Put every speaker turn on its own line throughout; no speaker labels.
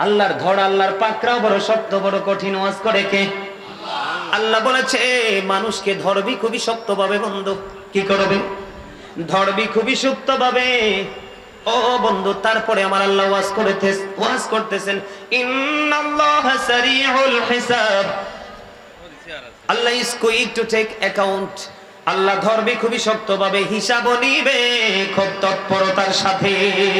আল্লাহর ধর আল্লাহর পাকড়াও বড় শক্ত বড় কঠিন, ওয়াজ করে কে? আল্লাহ বলেছে মানুষকে ধরবি খুবই শক্ত ভাবে বন্ধু। কি করবে? ধরবি খুবই শক্ত ভাবে ও বন্ধু। তারপরে আমার আল্লাহ ওয়াজ করতেছেন ইন্নাল্লাহা সারিউল হিসাব, আল্লাহ is quick to take account. আল্লাহ ধরবে খুবই শক্ত ভাবে, হিসাবও নিবে খুব তৎপরতার সাথে।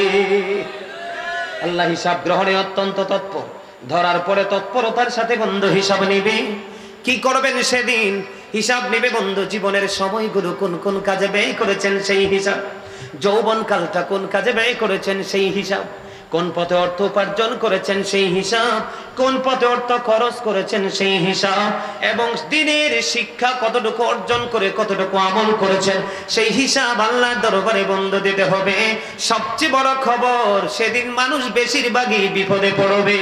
আল্লাহ হিসাব গ্রহণে অত্যন্ত তৎপর, ধরার পরে তৎপরতার সাথে বন্ধু হিসাব নিবে। কি করবেন সেদিন? হিসাব নিবে বন্ধু। জীবনের সময়গুলো কোন কোন কাজে ব্যয় করেছেন সেই হিসাব, যৌবন কালটা কোন কাজে ব্যয় করেছেন সেই হিসাব, কোন পথে অর্থ উপার্জন করেছেন সেই হিসাব, কোন পথে অর্থ খরচ করেছেন সেই হিসাব, এবং দিনের শিক্ষা কতটুকু অর্জন করে কতটুকু আমল করেছেন সেই হিসাব আল্লাহর দরবারে বন্ধু দিতে হবে। সবচেয়ে বড় খবর, সেদিন মানুষ বেশিরভাগই বিপদে পড়বে।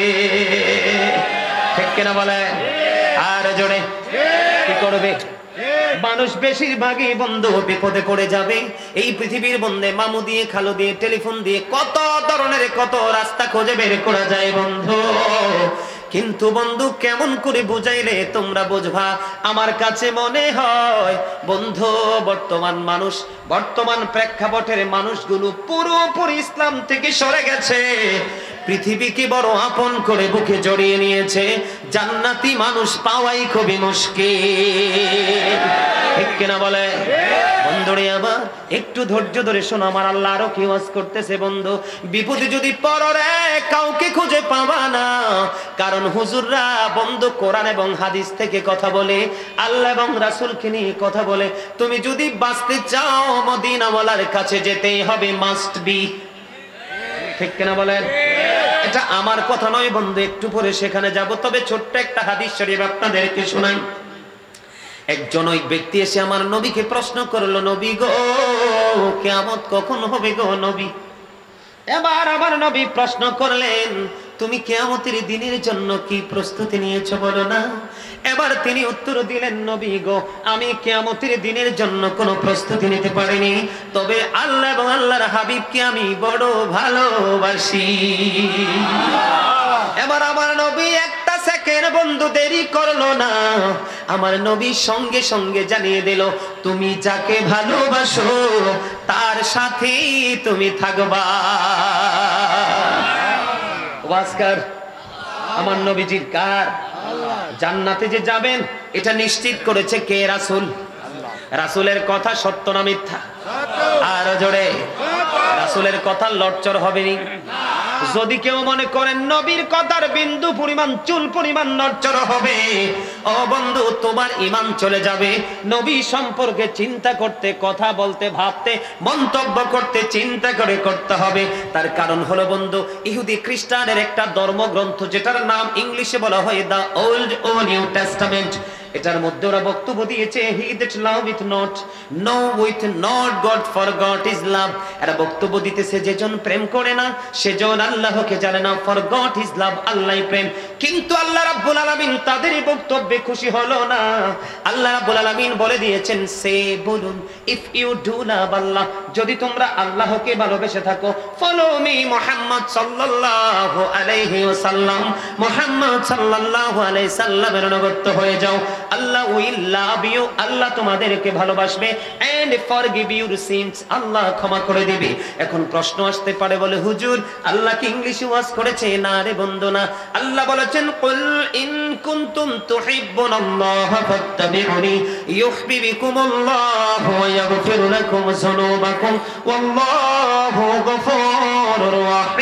ঠিক কিনা বলে? আর জোরে কি করবে? মানুষ বেশিরভাগই বন্ধু বিপদে পড়ে যাবে। এই পৃথিবীর বন্ধে মামু দিয়ে খালু দিয়ে টেলিফোন দিয়ে কত ধরনের কত রাস্তা খুঁজে বের করা যায় বন্ধু, কিন্তু বন্ধু কেমন করে বুঝাইলে তোমরা বুঝবা? আমার কাছে মনে হয় বন্ধু বর্তমান প্রেক্ষাপটের মানুষগুলো পুরোপুরি ইসলাম থেকে সরে গেছে, পৃথিবীকে বড় আপন করে বুকে জড়িয়ে নিয়েছে। জান্নাতি মানুষ পাওয়াই খুবই মুশকিল। ঠিক কিনা বলে? বন্ধুরে আবার একটু ধৈর্য ধরে শোনো, আমার আল্লাহ আরো কি ওয়াজ করতেছে বন্ধু। বিপদে যদি পড়ো রে, কাউকে খুঁজে পাবা না, কারণ হুজুররা বন্ধু কোরআন এবং হাদিস থেকে কথা বলে, আল্লাহ এবং রাসূলকে নিয়ে কথা বলে। তুমি যদি বাঁচতে চাও মদিনাওয়ালার কাছে যেতেই হবে, মাস্ট বি। ঠিক কিনা বলেন? এটা আমার কথা নয় বন্ধু, একটু পরে সেখানে যাব। তবে ছোট্ট একটা হাদিস শরীফ আপনাদেরকে শোনাই। একজন ওই ব্যক্তি এসে আমার নবীকে প্রশ্ন করলো, নবী গো কিয়ামত কখন হবে গো নবী? এবার আমার নবী প্রশ্ন করলেন, তুমি কিয়ামতের দিনের জন্য কি প্রস্তুতি নিয়েছো বলো না? এবার তিনি উত্তর দিলেন, নবী গো আমি কিয়ামতের দিনের জন্য কোনো প্রস্তুতি নিতে পারিনি, তবে আল্লাহ এবং আল্লাহর হাবিবকে আমি বড় ভালোবাসি। এবার আমার নবী একটা সেকেন্ড বন্ধু দেরি করলো না, আমার নবী সঙ্গে সঙ্গে জানিয়ে দিল, তুমি যাকে ভালোবাসো তার সাথেই তুমি থাকবা। ওয়াজকার আমার নবীজির কার? জান্নাতে যে যাবেন এটা নিশ্চিত করেছে কে? রাসূল। রাসূলের কথা সত্য না মিথ্যা? আর জোরে, রাসূলের কথা লটচর হবে না। যদি কেউ মনে করেন নবীর কথার বিন্দু পরিমাণ চুল পরিমাণ নড়চড় হবে, ও বন্ধু তোমার ঈমান চলে যাবে। নবী সম্পর্কে চিন্তা করতে, কথা বলতে, ভাবতে, মন্তব্য করতে চিন্তা করে করতে হবে। তার কারণ হলো বন্ধু, ইহুদি খ্রিস্টানের একটা ধর্মগ্রন্থ যেটার নাম ইংলিশে বলা হয় দা ওল্ড ও নিউ টেস্টামেন্ট, এটার মধ্যে ওরা বক্তব্য দিয়েছে he that loveth not knoweth not God for God is love. এরা বক্তব্য দিতেছে যেজন প্রেম করে না সেজন আল্লাহকে জানে না, ফর গড ইজ লাভ, আল্লাহই প্রেম। কিন্তু আল্লাহ রাব্বুল আলামিন তাদের এই বক্তব্যে খুশি হলো না। আল্লাহ রাব্বুল আলামিন বলে দিয়েছেন, সে বলুন ইফ ইউ ডু লাভ আল্লাহ, যদি তোমরা আল্লাহকে ভালোবেসে থাকো, ফলো মি মুহাম্মদ সাল্লাল্লাহু আলাইহি ওয়াসাল্লাম, মুহাম্মদ সাল্লাল্লাহু আলাইহি সাল্লামের অনুগত হয়ে যাও, আল্লাহ উইল লাভ ইউ, আল্লাহ তোমাদেরকে ভালোবাসবে, এন্ড ফরগিভ ইউর সিনস, আল্লাহ ক্ষমা করে দিবে। এখন প্রশ্ন আসতে পারে, বলে হুজুর আল্লাহ কি ইংলিশে ওয়াজ করেছে? না রে বন্ধু না। আল্লাহ বলেছেন, কুল ইন কুনতুম তুহিব্বুনাল্লাহ ফাত্তাবিউনি ইউহিব্বুকুমুল্লাহ ওয়া ইয়াগফির লাকুম যুনুবাকুম ওয়াল্লাহু গফুরুর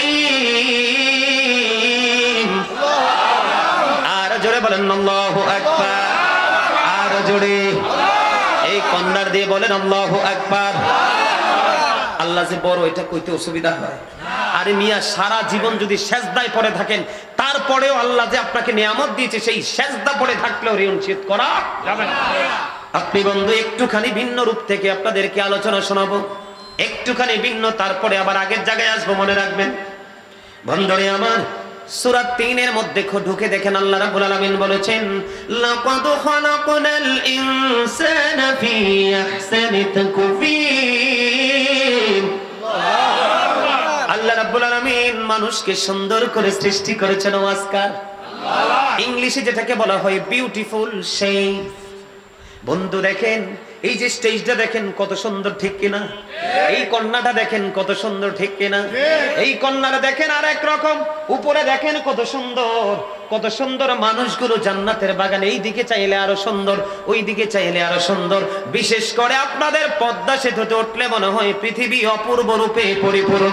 রহিম। আর জোরে বলেন আল্লাহু আকবার। আর জোরে এই কন্নার দিয়ে বলেন আল্লাহু আকবার। আল্লাহ যে বড়, এটা কইতে অসুবিধা হয়? আরে মিয়া, সারা জীবন যদি সেজদায় পড়ে থাকেন, তারপরেও আল্লাহ যে আপনাকে নিয়ামত দিয়েছে, সেই সেজদা পড়ে থাকলেও ঋণ শোধ করা যাবে না। আপনি বন্ধু একটুখানি ভিন্ন রূপ থেকে আপনাদেরকে আলোচনা শোনাবো, একটুখানি ভিন্ন, তারপরে আবার আগের জায়গায় আসবো, মনে রাখবেন বন্ধুরে আমার। সূরা ৩ এর মধ্যে ঢুকে দেখেন আল্লাহ রাব্বুল আলামিন বলেছেন, লাকাদ খালাকনাল ইনসানা ফি আহসানি তাকওয়িম। আল্লাহ রাব্বুল আলামিন আলামিন মানুষকে সুন্দর করে সৃষ্টি করেছেন ওয়াজকার। ইংলিশে যেটাকে বলা হয় বিউটিফুল শেপ। বন্ধু দেখেন এই যে স্টেজটা দেখেন কত সুন্দর, ঠিক কিনা? এই কন্যাটা দেখেন কত সুন্দর, ঠিক কিনা? এই কন্যাটা দেখেন আর এক রকম, উপরে দেখেন কত সুন্দর, কত সুন্দর মানুষগুলো জান্নাতের বাগানে। এই দিকে চাইলে আরো সুন্দর, ওই দিকে চাইলে আরো সুন্দর। বিশেষ করে আপনাদের পদ্মা সেতুতে উঠলে মনে হয় পৃথিবী অপূর্ব রূপে পরিপূর্ণ।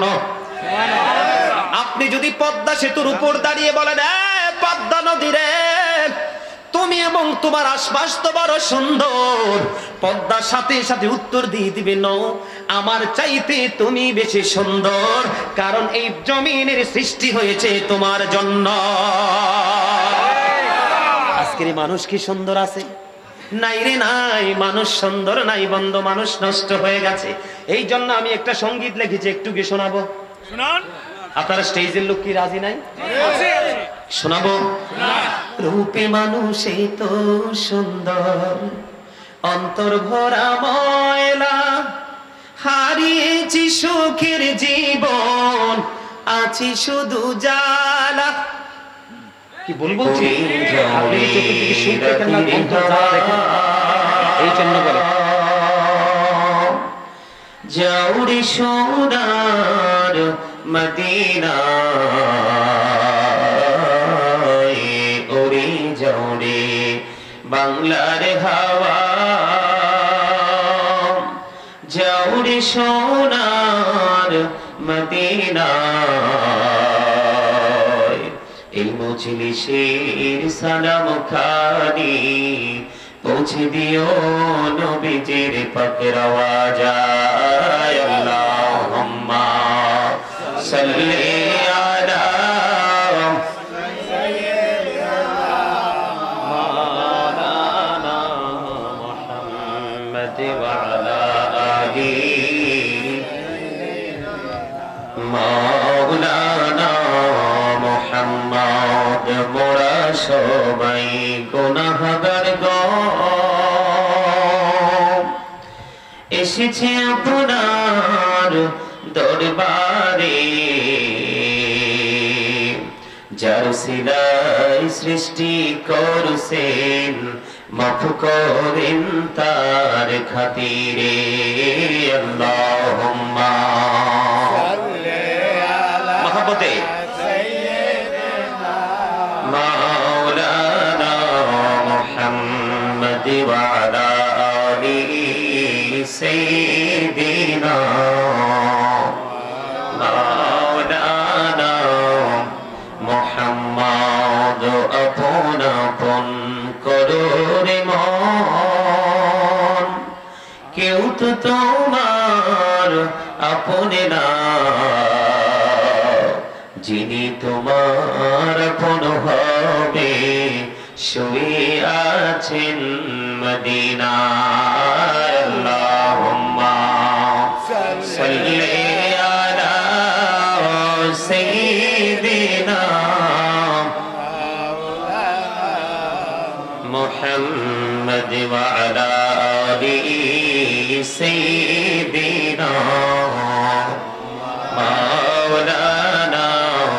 আপনি যদি পদ্মা সেতুর উপর দাঁড়িয়ে বলেন, পদ্মা নদী রে, তুমি এবং তোমার আশপাশ তো বড় সুন্দর, পদ্মার সাথে সাথে উত্তর দিয়ে দিবে, ন, আমার চাইতে তুমি বেশি সুন্দর, কারণ এই জমিনের সৃষ্টি হয়েছে তোমার জন্য। আজকের মানুষ কি সুন্দর আছে? নাই রে নাই, মানুষ সুন্দর নাই বন্ধু, মানুষ নষ্ট হয়ে গেছে। এই জন্য আমি একটা সঙ্গীত লিখেছি, একটু কি শোনাবো? আপনারা স্টেজের লোক কি রাজি নাই? শোনাবো? রূপে মানুষে তো সুন্দর, অন্তর ভরা ময়লা, হারিয়েছি সুখের জীবন, আছি শুধু জ্বালা। কি বলবো? আপনি চতুর্দিকে সুখ দেখেন না, অন্তর জ্বালা দেখেন। এই জন্য বলে যাউরি সোনার মদিনা, ওরে যাউরে বাংলার হাওয়া, যাউরে সোনার মদিনা, এই মজলিসের সালাম খানি পৌঁছে দিও নবীজির পাকের আওয়াজায়। আল্লাহুম্মা সাল্লি আলা মাওলানা মুহাম্মদ ওয়া আলা আলি মাওলানা মুহাম্মদ। মোরা সবাই গুনাহগার গো, এসেছে আপনার দরবারে, যার সিলাই সৃষ্টি করছেন, মাফ করেন তার খাতিরে। আল্লাহুম্মা মহব্বতে মাওলানা মুহাম্মদ ওয়া আলা আলি সাইয়্যিদিনা মাওলানা মুহাম্মদ। আপন আপন করো রে মন, কেউ তো তোমার আপনে না, যিনি তোমার আপন হবে শুয়ে আছেন মদিনায়। আল্লাহুম্মা সাল্লি আলা সাইয়্যিদিনা মুহাম্মদ ওয়া আলা আলি সাইয়্যিদিনা মাওলানা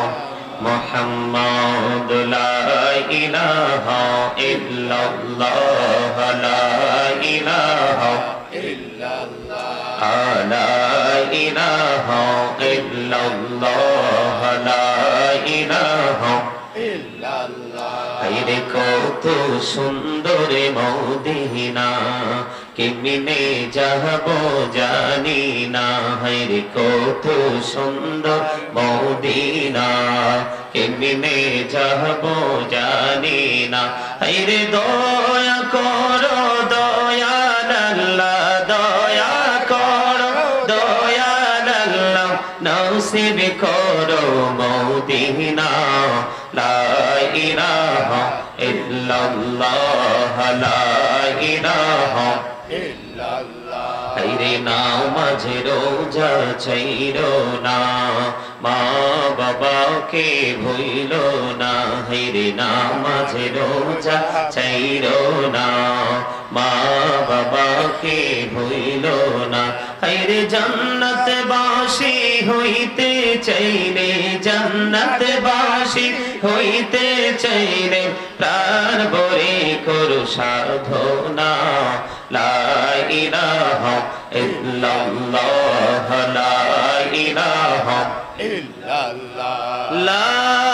মুহাম্মদ। লা ইলাহা ইল্লাল্লাহ, লা ইলাহা ইল্লাল্লাহ, লা ইলাহা ইল্লাল্লাহ, লা ইলাহা ইল্লাল্লাহ। আরে কত সুন্দর মদিনা, কেমনে যাব জানি না, হায়রে কত সুন্দর মদিনা, কেমনে যাব জানি না। হায়রে দয়া করো দয়াল আল্লাহ, দয়া করো দয়াল আল্লাহ, নসিব করো মদিনা। লা ইলাহা ইল্লাল্লাহ, লা ইলাহা ইল্লাল্লাহ। হায়রে নামাজে রোজা ছাইরো না, মা বাবাকে ভুইলো না, হায়রে নামাজে রোজা ছাইরো না, মা বাবাকে হইল না। হায়রে জান্নাতবাসী হইতে চাইলে, জান্নাতবাসী হইতে চাইলে প্রাণ ভরে করো সাধনা। লা ইলাহা ইল্লাল্লাহ, লা ইলাহা ইল্লাল্লাহ, লা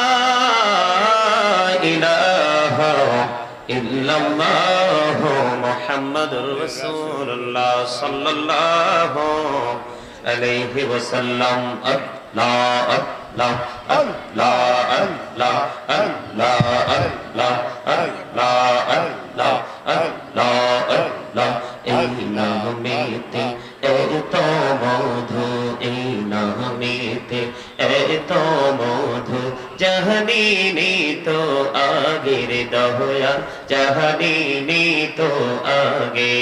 ইলাহা ইল্লাল্লাহ মুহাম্মাদুর রাসূলুল্লাহ সাল্লাল্লাহু আলাইহি ওয়াসাল্লাম। আল্লাহ আল্লাহ আল্লাহ আল্লাহ আল্লাহ আল্লাহ আল্লাহ আল্লাহ আল্লাহ আল্লাহ। এই নামেতে এত মধু, এই নামেতে এত মধু, জাহানিনি তো আগের দয়া, জাহানিনি তো আগে।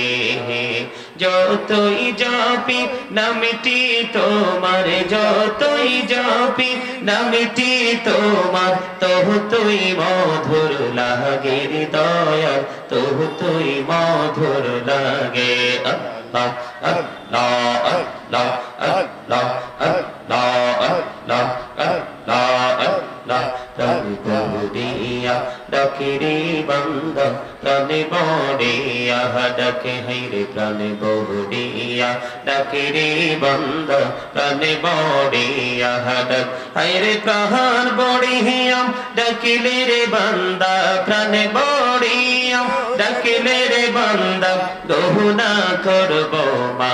যতই জপি নামটি তোমার, যতই জপি নামটি তোমার, ততই মধুর লাগে দয়া, ততই মধুর লাগে। আল্লাহ আল্লাহ আল্লাহ আল্লাহ আল্লাহ আল্লাহ আল্লাহ আল্লাহ। প্রাণে বড়িয়া ডাকে রে বান্দা, প্রাণে বড়িয়া ডাকে, হায়রে প্রাণে বড়িয়া ডাকে রে বান্দা, প্রাণে বড়িয়া ডাক, হায়রে প্রাণ বড়িয়া ডাকিলে রে বান্দা, প্রাণে বড়িয়া ডাকিলে রে বান্দা, গহনা করব মা।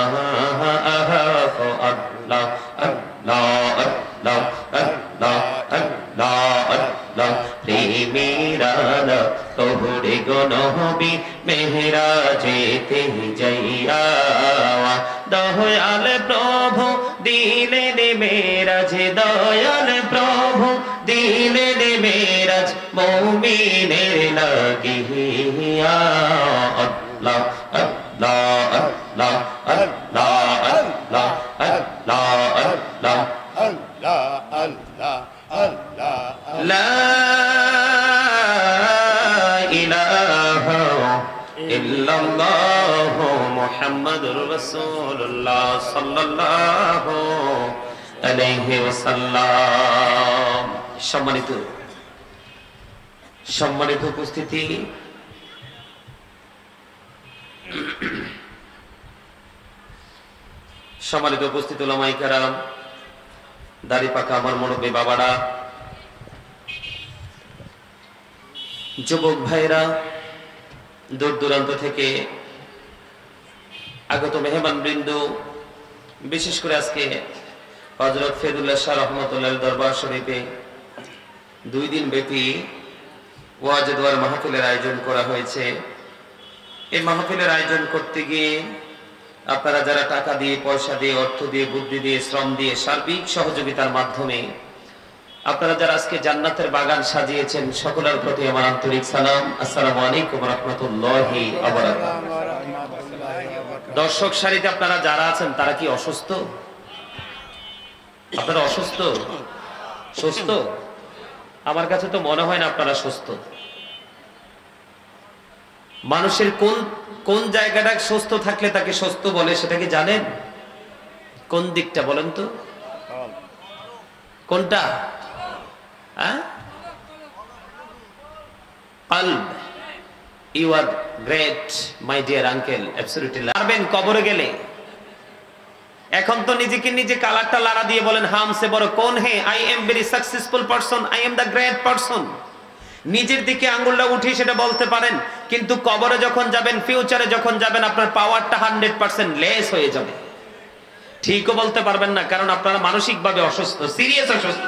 আল্লাহ আল্লাহ আল্লাহ আল্লাহ আল্লাহ আল্লাহ। প্রেমেরানা তোহরে গো নবী মেহরাজেতে যাইয়া, দয়াল প্রভু দিলেন মেরাজ, দয়াল প্রভু দিলেন মেরাজ মুমিনের লাগিয়া। আল্লাহ আল্লাহ আল্লাহ আল্লাহ আল্লাহ আল্লাহ আল্লাহ আল্লাহ আল্লাহ আল্লাহ। লা ইলাহা ইল্লাল্লাহ মুহাম্মাদুর রাসূলুল্লাহ সাল্লাল্লাহু আলাইহি ওয়াসাল্লাম। সম্মানিত উপস্থিতি, সম্মানিত উপস্থিত উলামায়ে কেরাম, দাড়ি পাকা আমার মুরব্বী বাবারা, যুবক ভাইরা, দূর দূরান্ত থেকে আগত মেহমান বৃন্দ, বিশেষ করে আজকে হযরত ফেদুল্লাহ শাহ রহমাতুল্লাহ দরবার শরীফে 2 দিন ব্যাপী ওয়াজ দোয়ার মাহফিলের আয়োজন করা হয়েছে। এই মাহফিলের আয়োজন করতে গিয়ে আপনারা যারা টাকা দিয়ে, পয়সা দিয়ে, অর্থ দিয়ে, বুদ্ধি দিয়ে, শ্রম দিয়ে, সার্বিক সহযোগিতার মাধ্যমে আপনারা যারা আজকে জান্নাতের বাগান সাজিয়েছেন, সকলের প্রতি আমার আন্তরিক সালাম। আসসালামু আলাইকুম ওয়া রাহমাতুল্লাহি ওয়া বারাকাতুহু। দর্শক সারিতে আপনারা যারা আছেন তারা কি অসুস্থ? আপনারা অসুস্থ? সুস্থ? আমার কাছে তো মনে হয় না আপনারা সুস্থ। মানুষের কোন জায়গাটা সুস্থ থাকলে তাকে সুস্থ বলে সেটা কি জানেন? কোন দিকটা বলেন তো? কোনটা? কলব। You are great my dear uncle, absolutely. পারবেন কবরে গেলে। এখন তো নিজেকে নিজে কালারটা লাড়া দিয়ে বলেন হামসে বড় কোন হে, I am very successful person, I am the great person. নিজের দিকে আঙ্গুলটা উঠিয়ে সেটা বলতে পারেন, কিন্তু কবরে যখন যাবেন, ফিউচারে যখন যাবেন, আপনার পাওয়ারটা 100% লেস হয়ে যাবে। ঠিকও বলতে পারবেন না, কারণ আপনারা মানসিকভাবে অসুস্থ, সিরিয়াস অসুস্থ।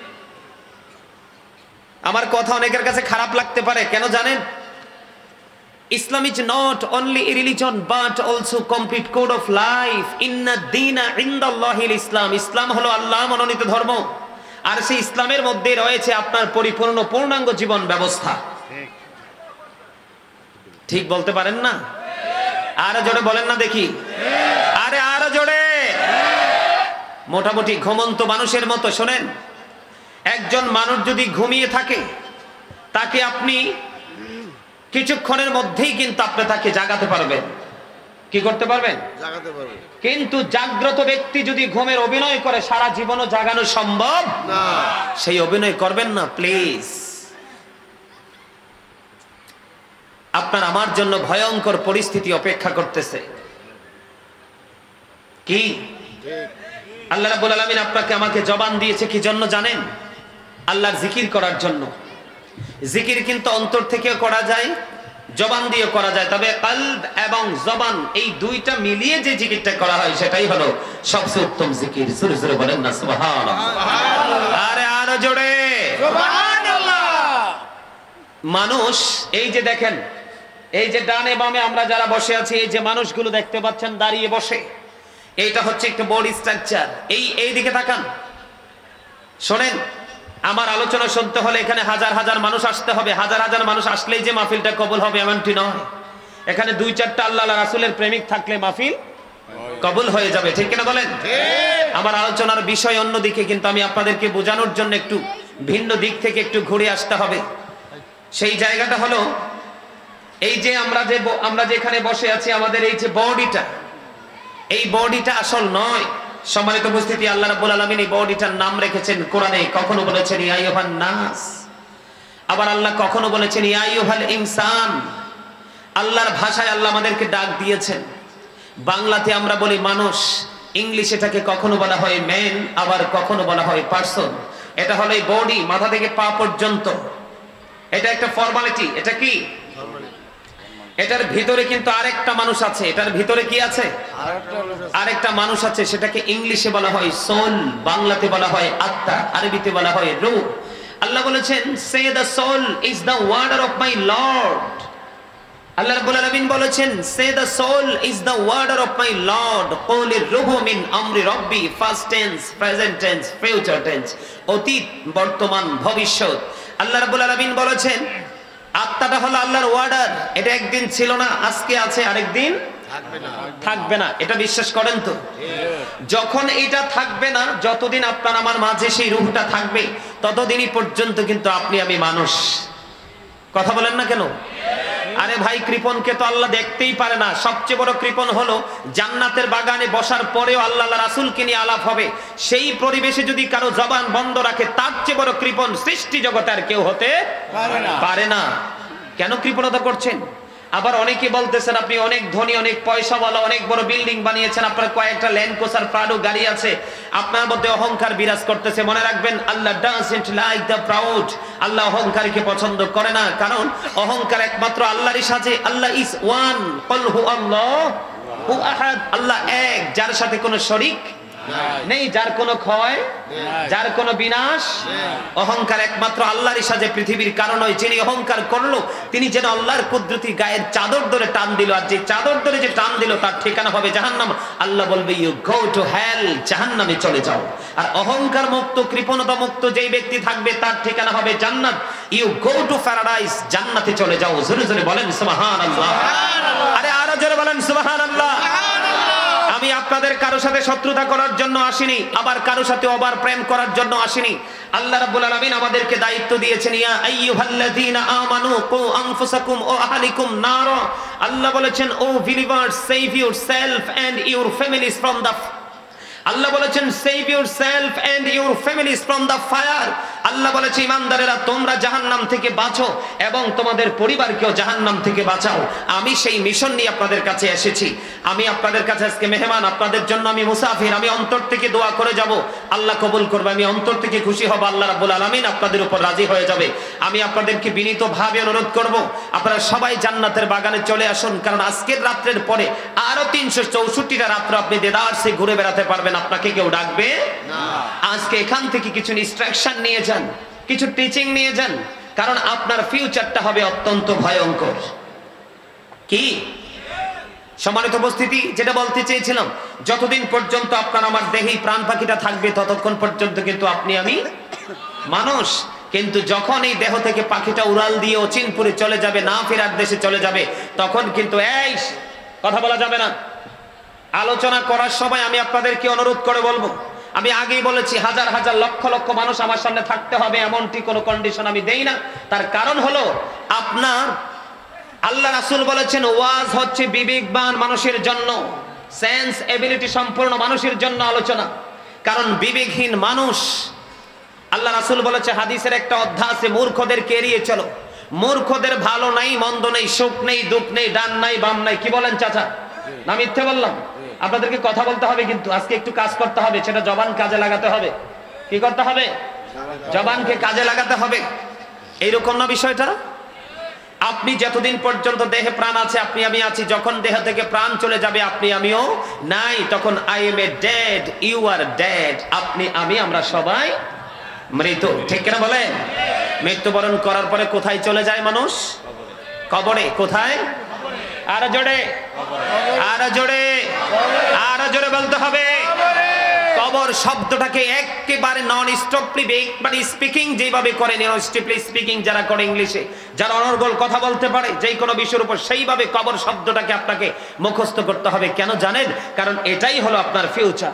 আমার কথা অনেকের কাছে খারাপ লাগতে পারে, কেন জানেন? Islam is not only a religion but also complete code of life. Inna dina indallahil Islam. ইসলাম হলো আল্লাহ মনোনীত ধর্ম, আর সেই ইসলামের মধ্যে রয়েছে আপনার পরিপূর্ণ পূর্ণাঙ্গ জীবন ব্যবস্থা। ঠিক বলতে পারেন না? আরো জোরে বলেন না দেখি। আরে আরো জোরে। মোটামুটি ঘুমন্ত মানুষের মতো শোনেন। একজন মানুষ যদি ঘুমিয়ে থাকে, তাকে আপনি কিছুক্ষণের মধ্যেই কিন্তু আপনি তাকে জাগাতে পারবেন। কি করতে পারবেন?
জাগাতে পারবে।
কিন্তু জাগ্রত ব্যক্তি যদি ঘুমের অভিনয় করে সারা জীবনও জাগানো সম্ভব
না।
সেই অভিনয় করবেন না প্লিজ। আপনার আমার জন্য ভয়ঙ্কর পরিস্থিতি অপেক্ষা করতেছে। কি আল্লাহ রাব্বুল আলামিন আপনাকে আমাকে জবান দিয়েছে কি জন্য জানেন? আল্লাহর জিকির করার জন্য। জিকির কিন্তু অন্তর থেকে করা যায়, জবান দিয়ে করা যায়, তবে কলব এবং জবান এই দুইটা মিলিয়ে যে জিকিরটা করা হয় সেটাই হলো সবচেয়ে উত্তম জিকির। জোরে জোরে বলেন না সুবহানাল্লাহ। আরে আরো জোরে
সুবহানাল্লাহ।
মানুষ এই যে দেখেন, এই যে ডানে বামে আমরা যারা বসে আছি, এই যে মানুষগুলো দেখতে পাচ্ছেন দাঁড়িয়ে বসে, এইটা হচ্ছে একটা বডি স্ট্রাকচার। এই দিকে তাকান, শোনেন, আমার আলোচনা শুনতে হলে এখানে হাজার হাজার মানুষ আসতে হবে। হাজার হাজার মানুষ আসলেই যে মাহফিলটা কবুল হবে এমনটি নয়। এখানে দুই চারটা আল্লাহ রাসূলের প্রেমিক থাকলে মাহফিল কবুল হয়ে যাবে, ঠিক কিনা বলেন? আমার আলোচনার বিষয় অন্যদিকে, কিন্তু আমি আপনাদেরকে বোঝানোর জন্য একটু ভিন্ন দিক থেকে একটু ঘুরে আসতে হবে। সেই জায়গাটা হলো এই যে আমরা যেখানে বসে আছি, আমাদের এই যে বডিটা, এই বডিটা আসল নয়। সম্মানিত উপস্থিতি, আল্লাহ রাব্বুল আলামিন এই বডিটার নাম রেখেছেন কোরআনে। কখনো বলেছেন ইয়া আইয়ুহান নাস, আবার আল্লাহ কখনো বলেছেন ইয়া আইয়ুহাল ইনসান। আল্লাহর ভাষায় আল্লাহ আমাদেরকে ডাক দিয়েছেন। বাংলাতে আমরা বলি মানুষ, ইংলিশে এটাকে কখনো বলা হয় ম্যান, আবার কখনো বলা হয় পারসন। এটা হলো এই বডি, মাথা থেকে পা পর্যন্ত। এটা একটা ফর্মালিটি। এটা কি? এটার ভিতরে কিন্তু আরেকটা মানুষ আছে। এটার ভিতরে কি আছে? আরেকটা মানুষ আছে। সেটাকে ইংলিশে বলা হয় সোল, বাংলাতে বলা হয় আত্মা, আরবিতে বলা হয় রূহ। আল্লাহ বলেছেন সে the soul is the order of my Lord. আল্লাহ রাব্বুল আলামিন বলেছেন সে the soul is the order of my Lord. কুলির রূহু মিন আমরি রব্বি, past tense, present tense, future tense, অতীত, বর্তমান, ভবিষ্যৎ। আল্লাহ রাব্বুল আলামিন বলেছেন আত্মাটা হলো আল্লাহর ওয়ার্ডার। এটা একদিন ছিল না, আজকে আছে, আরেকদিন থাকবে না। এটা বিশ্বাস করেন তো? যখন এটা থাকবে না, যতদিন আপনার আমার মাঝে সেই রূহটা থাকবে, ততদিনই পর্যন্ত কিন্তু আপনি আমি মানুষ। কথা বলেন না কেন? আরে ভাই, কৃপণকে তো আল্লাহ দেখতেই পারে না। সবচেয়ে বড় কৃপণ হলো জান্নাতের বাগানে বসার পরেও আল্লাহ রাসূলকে নিয়ে আলাপ হবে, সেই পরিবেশে যদি কারো জবান বন্ধ রাখে, তার চেয়ে বড় কৃপণ সৃষ্টি জগতে আর কেউ হতে পারে না। কেন কৃপণতা করছেন? আবার অনেকে বলতেছেন আপনি অনেক ধনী, অনেক পয়সাওয়ালা, অনেক বড় বিল্ডিং বানিয়েছেন, আপনার কয়েকটা ল্যান্ড ক্রুজার, প্রাডো গাড়ি আছে, আপনার মধ্যে অহংকার বিরাজ করতেছে। মনে রাখবেন, Allah doesn't like the proud. আল্লাহ অহংকারীকে পছন্দ করে না, কারণ অহংকার একমাত্র আল্লাহরই সাজে। আল্লাহ ইজ ওয়ান, কুল হু আল্লাহু আহাদ। আল্লাহ এক, যার সাথে কোনো শরীক নেই, যার কোনো ক্ষয়, যার কোনো বিনাশ। অহংকার একমাত্র আল্লাহরই সাজে, পৃথিবীর কারণ নয়। যিনি অহংকার করলো তিনি যেন আল্লাহর কুদরতি গায়ের চাদর ধরে টান দিল, আর যে চাদর ধরে যে টান দিল তার ঠিকানা হবে জাহান্নাম। আল্লাহ বলবে ইউ গো টু হেল, জাহান্নামে চলে যাও। আর অহংকার মুক্ত, কৃপণতা মুক্ত যেই ব্যক্তি থাকবে তার ঠিকানা হবে জান্নাত। ইউ গো টু প্যারাডাইস, জান্নাতে চলে যাও। জোরে জোরে বলেন সুবহানাল্লাহ। আরে আরো জোরে বলেন সুবহানাল্লাহ। আমি আপনাদের কারো সাথে শত্রুতা করার জন্য আসিনি, আবার কারো সাথে ওভার প্রেম করার জন্য আসিনি। আল্লাহ রাব্বুল আলামিন আমাদেরকে দায়িত্ব দিয়েছেন, ইয়া আইয়ুহাল্লাযীনা আমানু কু আনফুসাকুম ওয়া আহলিকুম নারা। আল্লাহ বলেছেন, O believers, save yourself and your families from the আল্লাহ বলেছেন save yourself and your families from the fire. আল্লাহ বলেছে ইমানদারেরা তোমরা জাহান্নাম থেকে বাঁচো এবং তোমাদের পরিবারকেও জাহান্নাম থেকে বাঁচাও। আমি সেই মিশন নিয়ে আপনাদের কাছে এসেছি। আমি আপনাদের কাছে আজকে মেহমান, আপনাদের জন্য আমি মুসাফির। আমি অন্তর থেকে দোয়া করে যাব, আল্লাহ কবুল করবে। আমি অন্তর থেকে খুশি হব, আল্লাহ রাব্বুল আলামিন আপনাদের উপর রাজি হয়ে যাবে। আমি আপনাদেরকে বিনীতভাবে অনুরোধ করব, আপনারা সবাই জান্নাতের বাগানে চলে আসুন, কারণ আজকের রাত্রের পরে আরো 364টা রাত্র আপনি দেদারসে ঘুরে বেড়াতে পারবেন। আপনাকে কেউ ডাকবে না। আজকে এখান থেকে কিছু ইনস্ট্রাকশন নিয়ে যান, কিছু টিচিং নিয়ে যান, কারণ আপনার ফিউচারটা হবে অত্যন্ত ভয়ঙ্কর। কি সম্মানিত উপস্থিতি, যেটা বলতে চেয়েছিলাম, যতদিন পর্যন্ত আপনার আমার দেহেই প্রাণ পাখিটা থাকবে ততক্ষণ পর্যন্ত কিন্তু আপনি আমি মানুষ। কিন্তু যখন এই দেহ থেকে পাখিটা উড়াল দিয়ে অচিনপুরে চলে যাবে, না ফেরার দেশে চলে যাবে, তখন কিন্তু এই কথা বলা যাবে না। আলোচনা করার সময় আমি আপনাদেরকে অনুরোধ করে বলবো, আমি আগেই বলেছি হাজার হাজার লক্ষ লক্ষ মানুষ আমার সামনে থাকতে হবে এমনটি কোনো কন্ডিশন আমি দেই না। তার কারণ হলো আপনার আল্লাহ রাসূল বলেছেন ওয়াজ হচ্ছে বিবেকবান মানুষের জন্য, সেন্স এবিলিটি সম্পূর্ণ মানুষের জন্য আলোচনা। কারণ বিবেকহীন মানুষ, আল্লাহ রাসূল বলেছে হাদিসের একটা অধ্যায় আছে, মূর্খদেরকে এড়িয়ে চলো। মূর্খদের ভালো নাই মন্দ নেই, সুখ নেই দুঃখ নেই, ডান নাই বাম নাই। কি বলেন চাচা? না মিথ্যে বললাম? আপনাদেরকে কথা বলতে হবে, কিন্তু আজকে একটু কাজ করতে হবে, সেটা জবান কাজে লাগাতে হবে। কি করতে হবে? জবানকে কাজে লাগাতে হবে। এইরকম না বিষয়টা? আপনি যতদিন পর্যন্ত দেহে প্রাণ আছে, আপনি আমি আছি, যখন দেহ থেকে প্রাণ চলে যাবে আপনি আমিও নাই, তখন I am a dead, you are dead. আপনি আমি আমরা সবাই মৃত, ঠিক কিনা বলেন? মৃত্যুবরণ করার পরে কোথায় চলে যায় মানুষ? কবরে। কোথায়? আরো জোরে, আরো জোরে, আরো জোরে বলতে হবে। কবর শব্দটাকে একেবারে নন স্টপলি মানে স্পিকিং যেভাবে করে, নন স্টপলি স্পিকিং যারা করে ইংলিশে, যারা অনর্গল কথা বলতে পারে যে কোনো বিষয়ের উপর, সেইভাবে কবর শব্দটাকে আপনাকে মুখস্থ করতে হবে। কেন জানেন? কারণ এটাই হলো আপনার ফিউচার,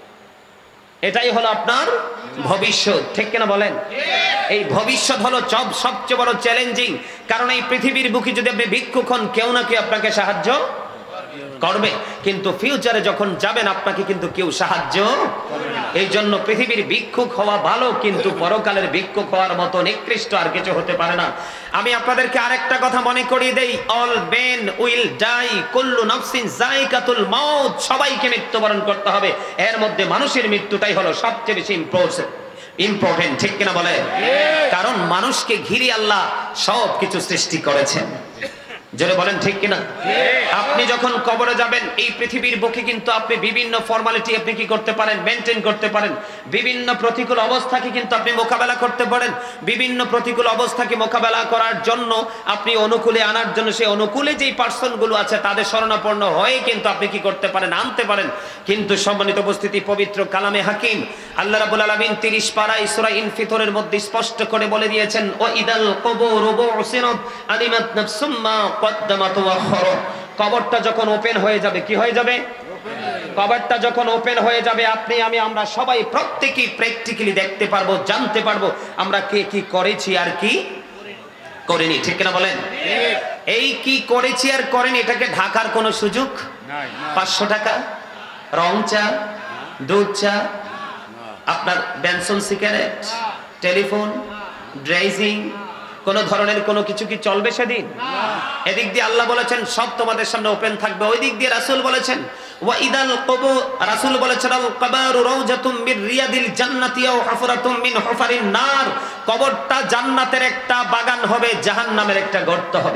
এটাই হলো আপনার ভবিষ্যৎ, ঠিক কিনা বলেন? এই ভবিষ্যৎ হলো সবচেয়ে বড় চ্যালেঞ্জিং। কারণ এই পৃথিবীর বুকে যদি আপনি ভিক্ষুক হন, কেউ না কেউ আপনাকে সাহায্য করবে, কিন্তু ফিউচারে যখন যাবেন আপনাকে কিন্তু কেউ সাহায্য করবে না। এই জন্য পৃথিবীর ভিক্ষুক হওয়া ভালো, কিন্তু পরকালের ভিক্ষুক হওয়ার মতো নিকৃষ্ট আর কিছু হতে পারে না। আমি আপনাদেরকে আরেকটা কথা মনে করিয়ে দেই, অল মেন উইল ডাই, কুল্লু নাফসিন যায়কাতুল মাউত। সবাইকে মৃত্যুবরণ করতে হবে, এর মধ্যে মানুষের মৃত্যুটাই হলো সবচেয়ে বেশি ইম্পর্টেন্ট, ঠিক কিনা বলে? কারণ মানুষকে ঘিরে আল্লাহ সবকিছু সৃষ্টি করেছেন। জোরে বলেন ঠিক কিনা? আপনি যখন কবরে যাবেন, এই পৃথিবীর বুকে কিন্তু আপনি বিভিন্ন ফর্মালিটি আপনি কি করতে পারেন? মেনটেন করতে পারেন। বিভিন্ন প্রতিকূল অবস্থাকে কিন্তু আপনি মোকাবেলা করতে পারেন। বিভিন্ন প্রতিকূল অবস্থাকে মোকাবেলা করার জন্য আপনি অনুকূলে আনার জন্য সেই অনুকূলে যেই পার্সনগুলো আছে তাদের শরণাপন্ন হয়ে কিন্তু আপনি কি করতে পারেন? আনতে পারেন। কিন্তু সম্মানিত উপস্থিতি, পবিত্র কালামে হাকিম আল্লাহ রাব্বুল আলামিন 30 পারায় সূরা ইনফিতরের মধ্যে স্পষ্ট করে বলে দিয়েছেন, ও ইদাল কুবুরু বুসিরাত আলিমাত নাফসুম মা কদ্দামাত ওয়া আখখারাত। কবরটা যখন ওপেন হয়ে যাবে, কি হয়ে যাবে? কবরটা যখন ওপেন হয়ে যাবে, আপনি আমি আমরা সবাই প্রত্যেকই প্র্যাকটিক্যালি দেখতে পারবো, জানতে পারবো আমরা কে কি করেছি আর কি করিনি, ঠিক কিনা বলেন? এই কি করেছি আর করেনি এটাকে ঢাকার কোনো সুযোগ নাই। 500 টাকা, রং চা, দুধ চা, আপনার বেনসন সিগারেট, টেলিফোন, ড্রাইজিং, কোন ধরনের কোনো কিছু কি চলবে সেদিন? এদিক দিয়ে আল্লাহ বলেছেন সব তোমাদের সামনে ওপেন থাকবে, ওই দিক দিয়ে রাসূল বলেছেন ওয়া ইদাল কুবুর, রাসূল বলেছেন আল কবরু রাউজাতুম মির রিয়াদিল জান্নাতি আও হুফরাতুম মিন হুফারিন নার। কবরটা জান্নাতের একটা বাগান হবে, জাহান্নামের একটা গর্ত হবে।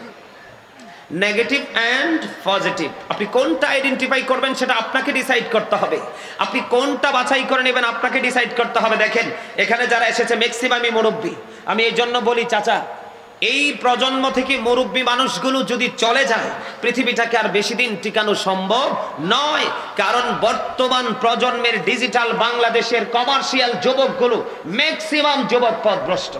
নেগেটিভ এন্ড পজিটিভ, আপনি কোনটা আইডেন্টিফাই করবেন সেটা আপনাকে ডিসাইড করতে হবে। আপনি কোনটা বাছাই করে নেবেন আপনাকে ডিসাইড করতে হবে। দেখেন এখানে যারা এসেছে ম্যাক্সিমামই মুরব্বী। আমি এই জন্য বলি চাচা, এই প্রজন্ম থেকে মুরব্বী মানুষগুলো যদি চলে যায়, পৃথিবীটাকে আর বেশি দিন টিকানো সম্ভব নয়। কারণ বর্তমান প্রজন্মের ডিজিটাল বাংলাদেশের কমার্শিয়াল যুবকগুলো ম্যাক্সিমাম যুবক পথভ্রষ্ট।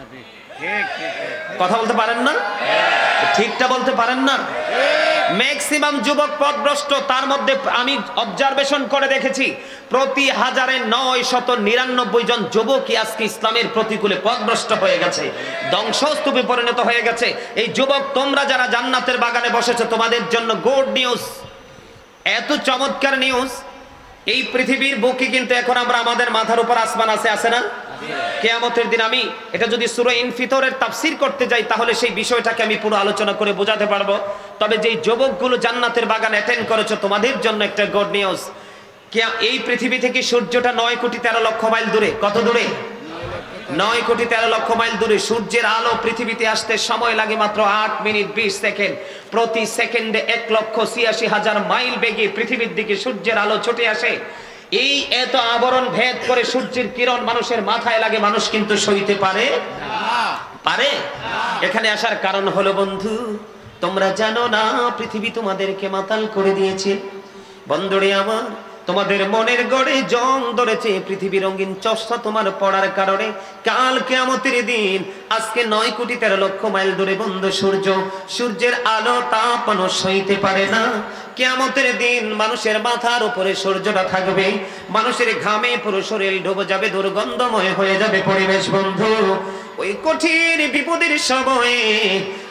কথা বলতে পারেন না? ঠিকটা বলতে পারেন না? ম্যাক্সিমাম যুবক পথভ্রষ্ট। তার মধ্যে আমি অবজারভেশন করে দেখেছি প্রতি 1000-এ 999 জন যুবকই আজকে ইসলামের প্রতিকূলে পথভ্রষ্ট হয়ে গেছে, ধ্বংসস্তূপে পরিণত হয়ে গেছে। এই যুবক তোমরা যারা জান্নাতের বাগানে বসেছো, তোমাদের জন্য গুড নিউজ, এত চমৎকার নিউজ। এই পৃথিবীর বুকে কিন্তু এখন আমরা আমাদের মাথার উপর আসমান আছে না? কিয়ামতের দিন আমি এটা যদি সূরা ইনফিতরের তাফসীর করতে যাই তাহলে সেই বিষয়টাকে আমি পুরো আলোচনা করে বোঝাতে পারবো। তবে যেই যুবকগুলো জান্নাতের বাগান অ্যাটেন্ড করেছো, তোমাদের জন্য একটা গুড নিউজ। এই পৃথিবী থেকে সূর্যটা 9,13,00,000 মাইল দূরে। কত দূরে? 9,13,00,000 মাইল দূরে। সূর্যের আলো পৃথিবীতে আসতে সময় লাগে মাত্র 8 মিনিট 20 সেকেন্ড। প্রতি সেকেন্ডে 1,86,000 মাইল বেগে পৃথিবীর দিকে সূর্যের আলো ছুটে আসে। এই এত আবরণ ভেদ করে সূর্যের কিরণ মানুষের মাথায় লাগে, মানুষ কিন্তু সইতে পারে পারে? এখানে আসার কারণ হলো বন্ধু, তোমরা জানো না পৃথিবী তোমাদেরকে মাতাল করে দিয়েছে। বন্ধুরে আমার, তোমাদের মনের গড়ে জং ধরেছে, পৃথিবী রঙিন চশমা তোমার পড়ার কারণে। কাল কিয়ামতের দিন আজকে 9,13,00,000 মাইল দূরে বন্ধু সূর্য, সূর্যের আলো তাপ মানুষ সইতে পারে না। কিয়ামতের দিন মানুষের মাথার উপরে সূর্যটা থাকবে, মানুষের ঘামে পুরো শরীর ডুবে যাবে, দুর্গন্ধময় হয়ে যাবে পরিবেশ। বন্ধু, ওই কঠিন বিপদের সময়ে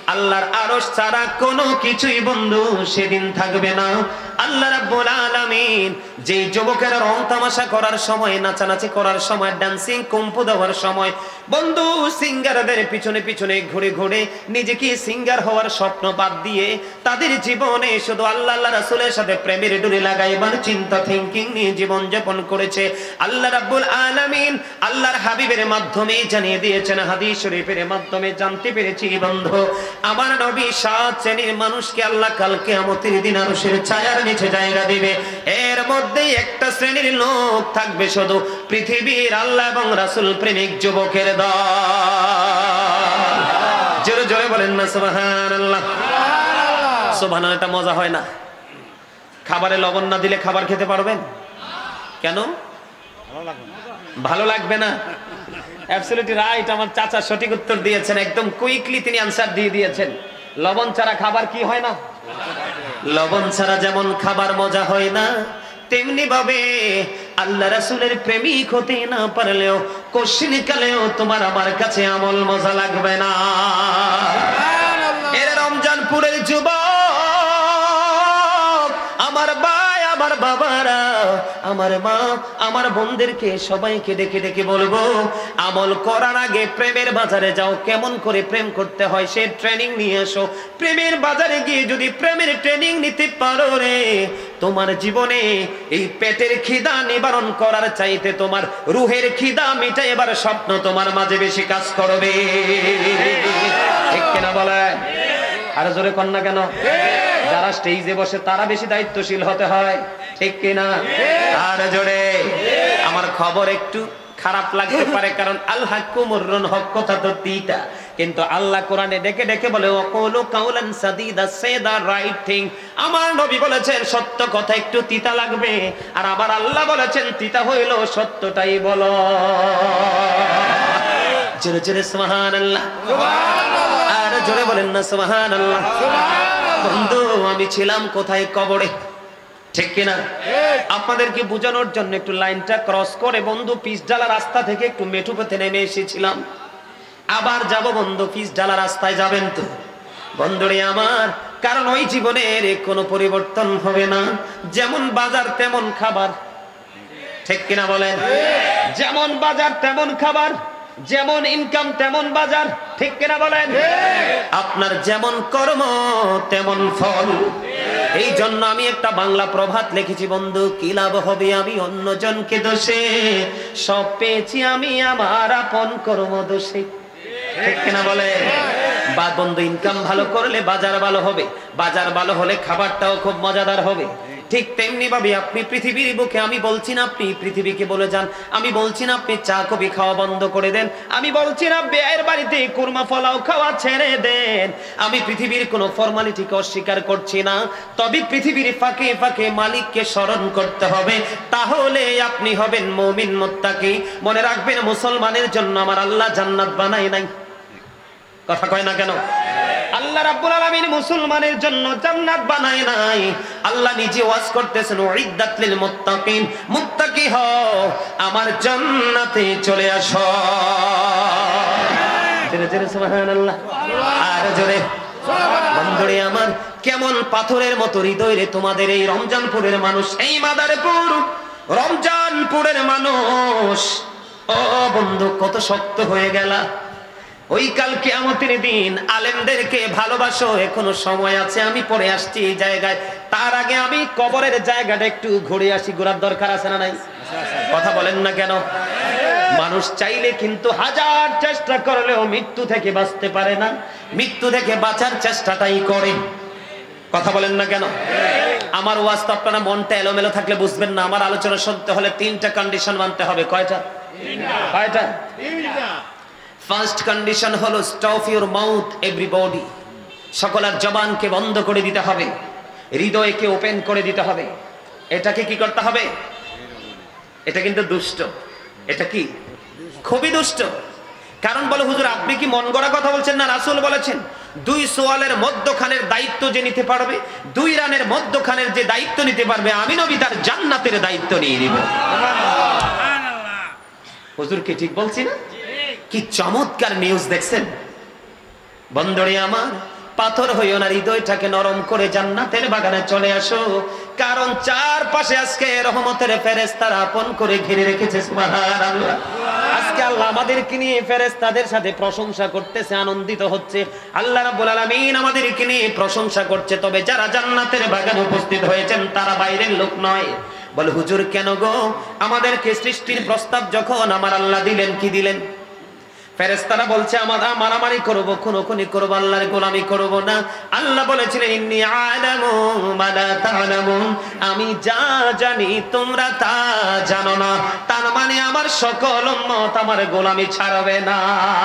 আল্লাহর আরশ ছাড়া কোনো কিছুই বন্ধু সেদিন থাকবে না। আল্লাহ রাব্বুল আলামিন যে যুবকেরা রং তামাশা করার সময়, নাচানাচি করার সময়, ডান্সিং কম্পু দেওয়ার সময় বন্ধু সিঙ্গারদের পিছনে পিছনে ঘুরে ঘুরে নিজেকে সিঙ্গার হওয়ার স্বপ্ন বাদ দিয়ে তাদের জীবনে শুধু আল্লাহ আল্লাহ রাসূলের সাথে প্রেমের ডুরি লাগাইবার চিন্তা থিংকিং নিয়ে জীবন যাপন করেছে, আল্লাহ রাব্বুল আলামিন আল্লাহর হাবিবের মাধ্যমে জানিয়ে দিয়েছেন, হাদিস শরীফের মাধ্যমে জানতে পেরেছি বন্ধু, আমার নবী 7 শ্রেণীর মানুষকে আল্লাহ কাল কিয়ামতের দিন আরশের ছায়ার নিচে জায়গা দিবে। এর মধ্যে একটা শ্রেণীর লোক থাকবে শুধু পৃথিবীর আল্লাহ এবং রাসূল প্রেমিক যুবকের দল। জোরে জোরে বলেন না সুবহানাল্লাহ। সুবহানাল্লাহ। এটা মজা হয় না? খাবারে লবণ না দিলে খাবার খেতে পারবেন? কেন? ভালো লাগবে না? Absolutely right. আমার চাচা সঠিক উত্তর দিয়েছেন, একদম কুইকলি তিনি আনসার দিয়ে দিয়েছেন। লবণ ছাড়া খাবার কি হয় না? লবণ ছাড়া যেমন খাবার মজা হয় না, তেমনি ভাবে আল্লাহ রাসূলের প্রেমিক হতে না পারলেও কোশ্চিন কালেও তোমার আমার কাছে আমল মজা লাগবে না। এর রমজানপুরের যুবক, আমার ভাই, আমার বাবারা, আমার মা, আমার বোনদেরকে সবাইকে ডেকে ডেকে বলবো, আমল করার আগে প্রেমের বাজারে যাও, কেমন করে প্রেম করতে হয় সে ট্রেনিং নিয়ে এসো। প্রেমের বাজারে গিয়ে যদি প্রেমের ট্রেনিং নিতে পারো রে, তোমার জীবনে এই পেটের খিদা নিবারণ করার চাইতে তোমার রুহের খিদা মিটাই এবার স্বপ্ন তোমার মাঝে বেশি কাজ করবে। ঠিক কিনা বলে? আর জোরে কন্যা কেন? যারা স্টেজে বসে তারা বেশি দায়িত্বশীল হতে হয়, ঠিক কিনা? আর জোরে। আমার খবর একটু খারাপ লাগতে পারে, কারণ আল হাক্কু মুররুন, হক কথা তো তিতা, কিন্তু আল্লাহ কোরআনে ডেকে ডেকে বলে ওয়াকুলু কাউলান সাদীদা, সে দা রাইট থিং। আমার নবী বলেছেন সত্য কথা একটু তিতা লাগবে, আর আবার আল্লাহ বলেছেন তিতা হইলো সত্যটাই বলো। জোরে জোরে সুবহানাল্লাহ। আর জোরে বলেন না সুবহানাল্লাহ। বন্ধু, আমি ছিলাম কোথায়? কবরে, ঠিক কিনা? আপনাদেরকে বোঝানোর জন্য একটু লাইনটা ক্রস করে বন্ধু পিচঢালা রাস্তা থেকে একটু মেঠু পথে নেমে এসেছিলাম। আবার যাব বন্ধু, পিচঢালা রাস্তায় যাবেন তো বন্ধুরে আমার, কারণ ওই জীবনের কোনো পরিবর্তন হবে না। যেমন বাজার তেমন খাবার, ঠিক কিনা বলেন? যেমন বাজার তেমন খাবার, যেমন ইনকাম তেমন বাজার, ঠিক কিনা বলেন? আপনার যেমন কর্ম তেমন ফল। এই জন্য আমি একটা বাংলা প্রভাত লিখেছি বন্ধু, কি লাভ হবে আমি অন্যজনকে দোষে, সব পেয়েছি আমি আমার আপন কর্ম দোষে, ঠিক কিনা বলে? বা বন্ধু, ইনকাম ভালো করলে বাজার ভালো হবে, বাজার ভালো হলে খাবারটাও খুব মজাদার হবে। ঠিক তেমনি ভাবে আপনি পৃথিবীর বুকে, আমি বলছি না আপনি পৃথিবীকে বলে যান, আমি বলছি না আপনি চা কফি খাওয়া বন্ধ করে দেন, আমি বলছি না বিয়ের বাড়িতে কুরমা পোলাও খাওয়া ছেড়ে দেন, আমি পৃথিবীর কোনো ফর্মালিটিকে অস্বীকার করছি না, তবে পৃথিবীর ফাঁকে ফাঁকে মালিককে স্মরণ করতে হবে, তাহলে আপনি হবেন মুমিন মুত্তাকি। মনে রাখবেন, মুসলমানের জন্য আমার আল্লাহ জান্নাত বানায় নাই। কথা কয় না কেন? আল্লাহ রাব্বুল আলামিন মুসলমানের জন্য জান্নাত বানায় নাই। আল্লাহ নিজে ওয়াজ করতেছেন, উইদ্দাত লিল মুত্তাকিন, মুত্তাকি হও, আমার জান্নাতে চলে আসো। জোরে জোরে সুবহানাল্লাহ। আর জোরে। বন্ধুরে আমার, কেমন পাথরের মতো হৃদয় রে তোমাদের এই রমজানপুরের মানুষ, এই মাদারীপুর রমজানপুরের মানুষ। ও বন্ধু, কত শক্ত হয়ে গেলা। ওই কাল কিয়ামতের দিন আলেমদেরকে ভালোবাসো, এখনো সময় আছে, আমি পরে আসছি এই জায়গায়। তার আগে আমি কবরের জায়গাটা একটু ঘুরে আসি, ঘোরার দরকার আছে না নাই? কথা বলেন না কেন? মানুষ চাইলে কিন্তু হাজার চেষ্টা করলেও মৃত্যু থেকে বাঁচতে পারে না, মৃত্যু থেকে বাঁচার চেষ্টাটাই করে। কথা বলেন না কেন? আমার ওয়াজ তো আপনারা মনটা এলোমেলো থাকলে বুঝবেন না। আমার আলোচনা শুনতে হলে 3টা কন্ডিশন মানতে হবে। কয়টা? কয়টা? ফার্স্ট কন্ডিশন হলো স্টপ ইউর মাউথ এভরিবডি, সকলের জবানকে বন্ধ করে দিতে হবে, হৃদয়কে ওপেন করে দিতে হবে। এটাকে কি করতে হবে? এটা কিন্তু দুষ্ট, এটা কি খুবই দুষ্ট। কারণ বলে হুজুর আপনি কি মন গড়া কথা বলছেন? না, রাসূল বলেছেন 2 সোয়ালের মধ্যখানের দায়িত্ব যে নিতে পারবে, 2 রানের মধ্যখানের যে দায়িত্ব নিতে পারবে, আমি নবী তার জান্নাতের দায়িত্ব নিয়ে নিব। হুজুর কি ঠিক বলছি না? কি চমৎকার নিউজ দেখছেন বন্ধুরে আমার। পাথর হইও না, হৃদয়টাকে নরম করে জান্নাতের বাগানে চলে আসো, কারণ চারপাশে আজকে রহমতের ফেরেশতারা আপন করে ঘিরে রেখেছে। সুবহানাল্লাহ। আজকে আল্লাহ আমাদেরকে নিয়ে ফেরেশতাদের সাথে প্রশংসা করতেছে, আনন্দিত হচ্ছে। আল্লাহ রাব্বুল আলামিন আমাদেরকে নিয়ে প্রশংসা করছে, তবে যারা জান্নাতের বাগানে উপস্থিত হয়েছেন তারা বাইরের লোক নয়। বলে হুজুর কেন গো? আমাদেরকে সৃষ্টির প্রস্তাব যখন আমার আল্লাহ দিলেন, কি দিলেন? ফেরেশতারা বলছে আমরা মারামারি করব, খুনোখুনি করব, আল্লাহর গোলামি করব না। আল্লাহ বলেছিলেন ইন্নী আ'লামু মা লা তা'লামুন, আমি যা জানি তোমরা তা জানো না। তার মানে আমার সকল উম্মত আমার গোলামি ছাড়বে না।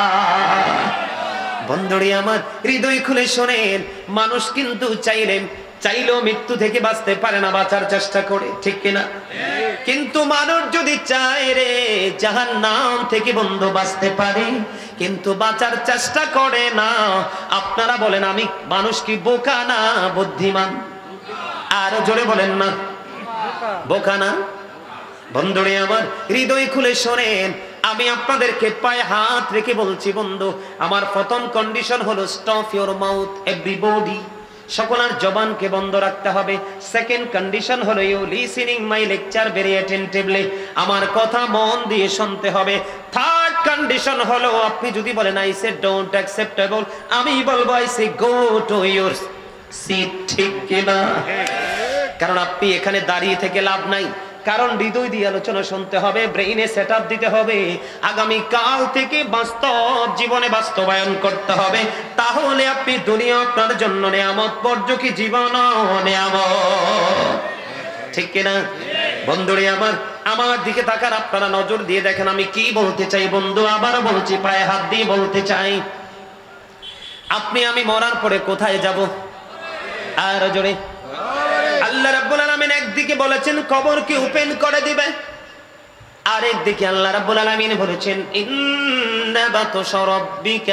বন্ধুরে আমার, হৃদয় খুলে শোনেন, মানুষ কিন্তু চাইলেও মৃত্যু থেকে বাঁচতে পারে না, বাঁচার চেষ্টা করে, ঠিক কিনা? কিন্তু মানুষ যদি চায় রে জাহান্নাম থেকে বন্ধু বাঁচতে পারে, কিন্তু বাঁচার চেষ্টা করে না। আপনারা বলেন আমি মানুষ কি বোকা না বুদ্ধিমান? আর জোরে বলেন না, বোকা না? বন্ধুরে আমার, হৃদয় খুলে শোনেন, আমি আপনাদেরকে পায়ে হাত রেখে বলছি বন্ধু, আমার প্রথম কন্ডিশন হলো স্টপ ইওর মাউথ এভরিবডি, সকলের জবানকে বন্ধ রাখতে হবে। সেকেন্ড কন্ডিশন হলো you listening my lecture very attentively, আমার কথা মন দিয়ে শুনতে হবে। থার্ড কন্ডিশন হলো আপনি যদি বলেন আই সে ডোন্ট অ্যাকসেপ্টেবল, আমি বলবো I say go to your seat, ঠিক কিনা? কারণ আপনি এখানে দাঁড়িয়ে থেকে লাভ নাই, কারণ হৃদয় দিয়ে আলোচনা শুনতে হবে, ব্রেইনে সেট আপ দিতে হবে, আগামী কাল থেকে বাস্তব জীবনে বাস্তবায়ন করতে হবে। তাহলে আপনি দুনিয়া আপনার জন্য নিয়ামত, পরযোগী জীবন নিয়ামত, ঠিক কিনা? বন্ধুরে আমার দিকে তাকান, আপনারা নজর দিয়ে দেখেন আমি কি বলতে চাই। বন্ধু আবার বলছি, পায়ে হাত দিয়ে বলতে চাই, আপনি আমি মরার পরে কোথায় যাব? আর জোরে। আল্লাহ রাব্বুল আলামিন একদিকে বলেছেন কবরকে ওপেন করে দিবে, আর একদিকে আল্লাহ রাব্বুল আলামিন বলেছেন ইন্না বাতশা রাব্বিকা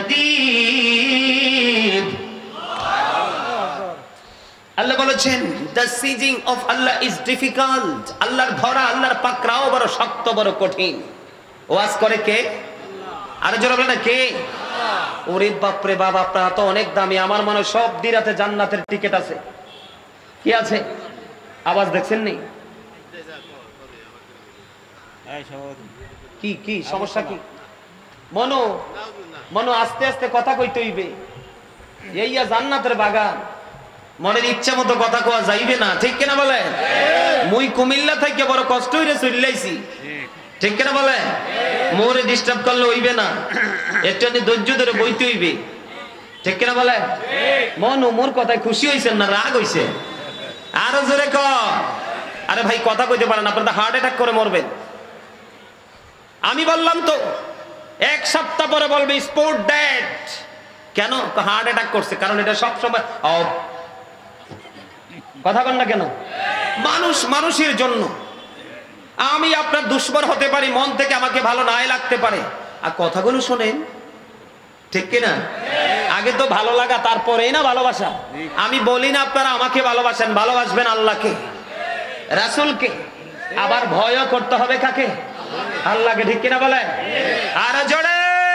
লাশাদীদ। আল্লাহ বলেছেন the sieging of Allah is difficult, আল্লাহর ধরা, আল্লাহর পাকড়াও বড় শক্ত, বড় কঠিন। ওয়াজ করে কে? আর জোরে বলেন কে? ওরে বাপ রে বাপ, আপনারা তো অনেক দামি। আমার মনে হয় সব দিরাতে জান্নাতের টিকিট আছে। কি আছে? আওয়াজ দেখছেন নি? কি কি সমস্যা কি? মনো আস্তে আস্তে কথা কইতে হইবে। এইয়া জান্নাতের বাগান, মনের ইচ্ছা মতো কথা কওয়া যাইবে না, ঠিক কিনা বলে? মুই কুমিল্লা থেকে বড় কষ্ট হইরে চইলাইছি, ঠিক কিনা বলে? মোরে ডিস্টার্ব করলে হইবে না, একটু ধৈর্য ধরে বইতে হইবে, ঠিক কিনা বলে? মনো মোর কথায় খুশি হইছেন না রাগ হইছে? আরো জোরে ক। আরে ভাই কথা কইতে পারেন, আপনারা হার্ট অ্যাটাক করে মরবেন। আমি বললাম তো এক সপ্তাহ পরে বলবে স্পোর্ট ডেড। কেন হার্ট অ্যাটাক করছে? কারণ এটা সব সময় কথা বল না কেন? মানুষের জন্য। আমি আপনার দুশ্মন হতে পারি, মন থেকে আমাকে ভালো নাই লাগতে পারে, আর কথাগুলো শোনেন, ঠিক কিনা? আগে তো ভালো লাগা, তারপরেই না ভালোবাসা। আমি বলি না আপনারা আমাকে ভালোবাসেন, ভালোবাসবেন আল্লাহকে, রাসূলকে, আবার ভয়ও করতে হবে কাকে? আল্লাহকে, ঠিক কিনা বলে? আর জোরে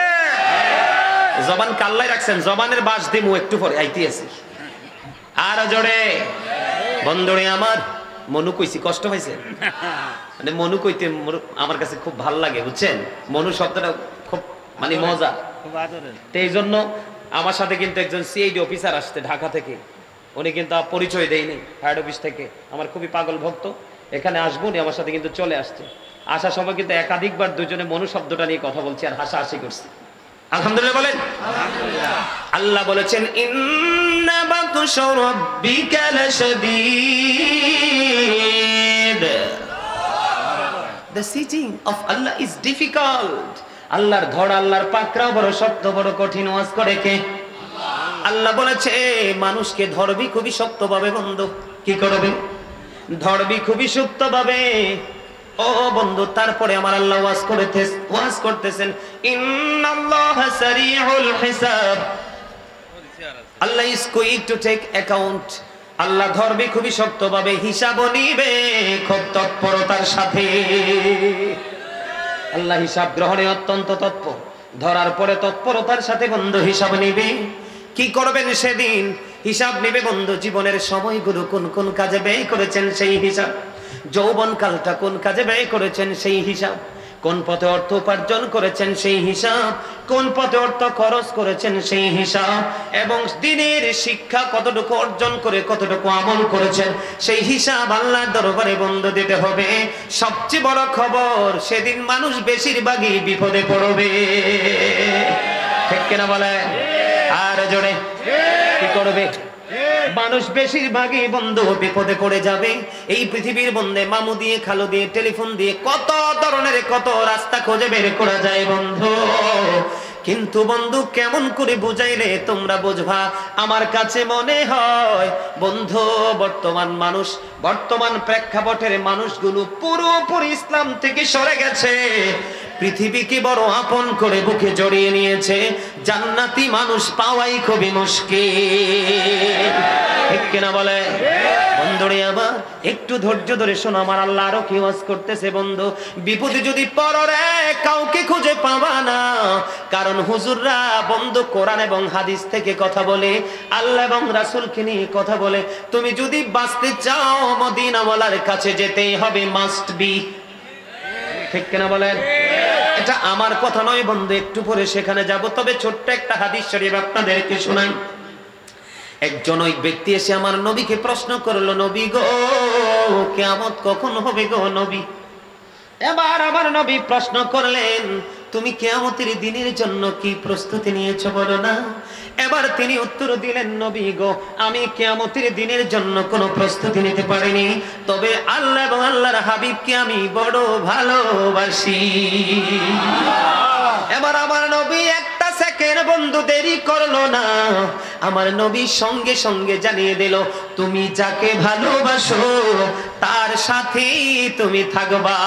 জবান কাল্লাই রাখছেন, জবানের বাস দিমু একটু পরে আইতে আছে। আর জোরে। বন্ধুরে আমার, মনু কইছি কষ্ট পাইছে, মানে মনু কইতে আমার কাছে খুব ভালো লাগে, বুঝছেন? মনু শব্দটা খুব মানে মজা। এই জন্য আমার সাথে কিন্তু একজন সিআইডি অফিসার আসছে ঢাকা থেকে, উনি কিন্তু পরিচয় দেয়নি, হেড অফিস থেকে। আমার খুবই পাগল ভক্ত, এখানে আসবো উনি আমার সাথে কিন্তু চলে আসছে। আসার সময় কিন্তু একাধিকবার দুজনে মনু শব্দটা নিয়ে কথা বলছি আর হাসাহাসি করছি। আলহামদুলিল্লাহ বলেন। আল্লাহ বলেছেন ইন্না বাতশা রাব্বিকা লাশাদীদ, the sieging of Allah is difficult, আল্লাহর ধরা, আল্লাহর পাকড়াও বড় শক্ত, বড় কঠিন। ওয়াজ করে কে? আল্লাহ বলেছে মানুষকে ধরবি খুবই শক্ত ভাবে বন্ধু। কি করবে? ধরবি খুবই শক্ত ভাবে। ও বন্ধু, তারপরে আমার আল্লাহ ওয়াজ করতেছেন ইন্নাল্লাহা সারিউল হিসাব, আল্লাহ is quick to take account. আল্লাহ ধরবে খুবই শক্ত ভাবে, হিসাবও নিবে খুব তৎপরতার সাথে। আল্লাহ হিসাব গ্রহণে অত্যন্ত তৎপর, ধরার পরে তৎপরতার সাথে বন্ধু হিসাব নিবে। কি করবেন সেদিন? হিসাব নেবে বন্ধু। জীবনের সময়গুলো কোন কোন কাজে ব্যয় করেছেন সেই হিসাব, যৌবনকালটা কোন কাজে ব্যয় করেছেন সেই হিসাব, কোন পথে অর্থ উপার্জন করেছেন সেই হিসাব, কোন পথে অর্থ খরচ করেছেন সেই হিসাব, এবং দিনের শিক্ষা কতটুকু অর্জন করে কতটুকু আমল করেছেন সেই হিসাব আল্লাহর দরবারে বন্ধু দিতে হবে। সবচেয়ে বড় খবর, সেদিন মানুষ বেশিরভাগই বিপদে পড়বে। ঠিক কিনা বলে? আর জোরে কি করবে? মানুষ বেশিরভাগই বন্ধু বিপদে পড়ে যাবে। এই পৃথিবীর বন্ধে মামু দিয়ে, খালু দিয়ে, টেলিফোন দিয়ে কত ধরনের কত রাস্তা খুঁজে বের করা যায় বন্ধু। কিন্তু বন্ধু কেমন করে বুঝাইলে তোমরা বুঝবা? আমার কাছে মনে হয় বন্ধু, বর্তমান মানুষ, বর্তমান প্রেক্ষাপটের মানুষগুলো পুরোপুরি ইসলাম থেকে সরে গেছে। পৃথিবীকে বড় আপন করে বুকে জড়িয়ে নিয়েছে। জান্নাতি মানুষ পাওয়াই খুবই মুশকিল। ঠিক কিনা বলে? বন্ধুরে আমার একটু ধৈর্য ধরে শোনো, আমার আল্লাহ আরো কি ওয়াজ করতেছে বন্ধু। বিপদে যদি পড়ো রে, কাউকে খুঁজে পাবা না। কারণ হুজুররা বন্ধু কোরআন এবং হাদিস থেকে কথা বলে, আল্লাহ এবং রাসূলকে নিয়ে কথা বলে। তুমি যদি বাঁচতে চাও মদিনাওয়ালার কাছে যেতেই হবে, মাস্ট বি। ঠিক কিনা বলেন? এটা আমার কথা নয় বন্ধু, একটু পরে সেখানে যাব। তবে ছোট্ট একটা হাদিস শরীফ আপনাদেরকে শোনাই। একজন ওই ব্যক্তি এসে আমার নবীকে প্রশ্ন করলো, নবী গো, কিয়ামত কখন হবে গো নবী? এবার আমার নবী প্রশ্ন করলেন, তুমি কিয়ামতের দিনের জন্য কি প্রস্তুতি নিয়েছো বলো না? এবার তিনি উত্তর দিলেন, নবী গো, আমি কিয়ামতের দিনের জন্য কোনো প্রস্তুতি নিতে পারিনি, তবে আল্লাহ এবং আল্লাহর হাবিবকে আমি বড় ভালোবাসি। এবার আমার নবী একটা সেকেন্ড বন্ধু দেরি করলো না, আমার নবী সঙ্গে সঙ্গে জানিয়ে দিল, তুমি যাকে ভালোবাসো তার সাথেই তুমি থাকবা।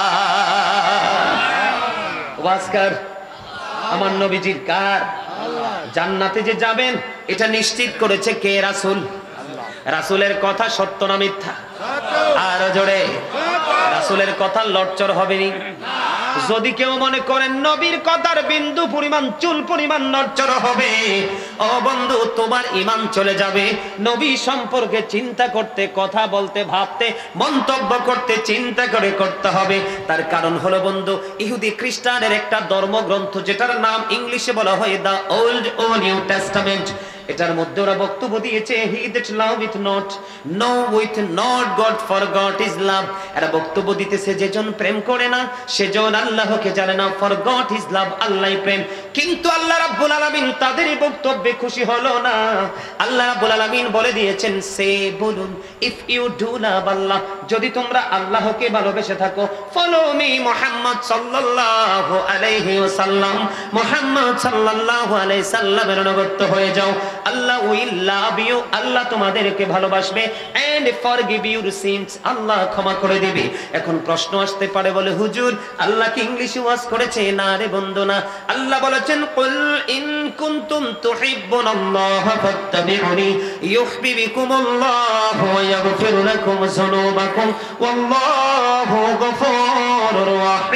ওয়াজকার আমার নবীজির কার? জান্নাতে যে যাবেন এটা নিশ্চিত করেছে কে? রাসূল। রাসূলের কথা সত্য না মিথ্যা? আর জোরে, রাসূলের কথা লটচর হবে না। যদি কেউ মনে করেন নবীর কথার বিন্দু পরিমাণ, চুল পরিমাণ নড়চড় হবে, ও বন্ধু তোমার ঈমান চলে যাবে। নবী সম্পর্কে চিন্তা করতে, কথা বলতে, ভাবতে, মন্তব্য করতে চিন্তা করে করতে হবে। তার কারণ হলো বন্ধু, ইহুদি খ্রিস্টানের একটা ধর্মগ্রন্থ যেটার নাম ইংলিশে বলা হয় দা ওল্ড ও নিউ টেস্টামেন্ট, এটার মধ্যে ওরা বক্তব্য দিয়েছে, he that loveth not, no with not God, for God is love। এরা বক্তব্য দিতেছে, যেজন প্রেম করে না সেজন আল্লাহকে জানে না, for God is love, আল্লাহই প্রেম। কিন্তু আল্লাহ রাব্বুল আলামিন তাদের এই বক্তব্যে খুশি হলো না। আল্লাহ রাব্বুল আলামিন বলে দিয়েছেন, সে বলুন, ইফ ইউ ডু লাভ আল্লাহ, যদি তোমরা আল্লাহকে ভালোবেসে থাকো, ফলো মি মুহাম্মদ সাল্লাল্লাহু আলাইহি ওয়াসাল্লাম, মুহাম্মদ সাল্লাল্লাহু আলাইহি সাল্লামের অনুগত হয়ে যাও, আল্লাহ উইল লাভ ইউ, আল্লাহ তোমাদেরকে ভালোবাসবে, এন্ড ফরগিভ ইউর সিনস, আল্লাহ ক্ষমা করে দিবে। এখন প্রশ্ন আসতে পারে, বলে হুজুর আল্লাহ কি ইংলিশে ওয়াজ করেছে? না রে বন্ধু না। আল্লাহ বলেছেন, কুল ইন কুনতুম তুহিব্বুনাল্লাহ ফাত্তাবিউনি ইউহিব্বুকুমুল্লাহ ওয়া ইয়াগফির লাকুম যুনুবাকুম ওয়াল্লাহু গফুরুর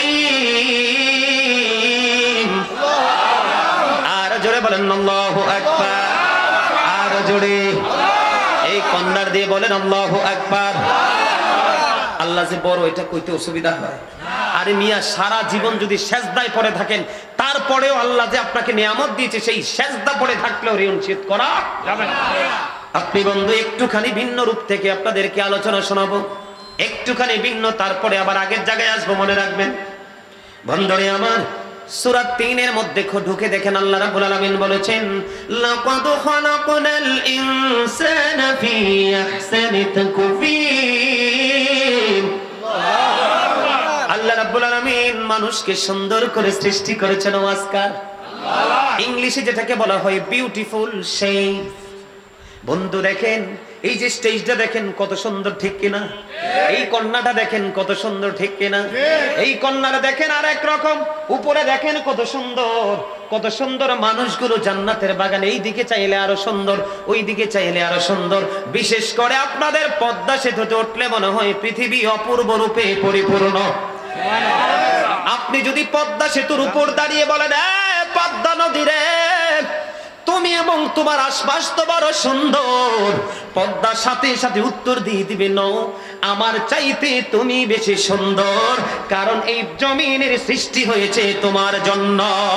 রহিম। আর জোরে বলেন আল্লাহু আকবার। জোরে এই কন্যার দিয়ে বলেন আল্লাহু আকবার। আল্লাহ যে বড়, এটা কইতে অসুবিধা হয়? আরে মিয়া, সারা জীবন যদি সেজদায় পড়ে থাকেন, তারপরেও আল্লাহ যে আপনাকে নিয়ামত দিয়েছে, সেই সেজদা পড়ে থাকলেও ঋণ শোধ করা যাবে না। আপনি বন্ধু একটুখানি ভিন্ন রূপ থেকে আপনাদেরকে আলোচনা শোনাবো, একটুখানি ভিন্ন, তারপরে আবার আগের জায়গায় আসবো, মনে রাখবেন বন্ধুরে আমার। সূরা ৩ এর মধ্যে ঢুকে দেখেন আল্লাহ রাব্বুল আলামিন বলেছেন, লাকাদ খালাকনাল ইনসানা ফি আহসানি তাকওয়িম। আল্লাহ রাব্বুল আলামিন মানুষকে সুন্দর করে সৃষ্টি করেছেন। ওয়াজকার ইংলিশে যেটাকে বলা হয় বিউটিফুল শেপ। বন্ধু দেখেন, এই যে স্টেজটা দেখেন কত সুন্দর, ঠিক কিনা? এই কন্যাটা দেখেন কত সুন্দর, ঠিক কিনা? এই কন্যাটা দেখেন আর এক রকম, উপরে দেখেন কত সুন্দর, কত সুন্দর মানুষগুলো জান্নাতের বাগানে, এই দিকে চাইলে আরো সুন্দর, ওই দিকে চাইলে আরো সুন্দর। বিশেষ করে আপনাদের পদ্মা সেতুতে উঠলে মনে হয় পৃথিবী অপূর্ব রূপে পরিপূর্ণ। আপনি যদি পদ্মা সেতুর উপর দাঁড়িয়ে বলেন, পদ্মা নদী রে, তুমি এবং তোমার আশপাশ তো বড় সুন্দর, পদ্মার সাথে সাথে উত্তর দিয়ে দিবে নো, আমার চাইতে তুমি বেশি সুন্দর, কারণ এই জমিনের সৃষ্টি হয়েছে তোমার জন্য।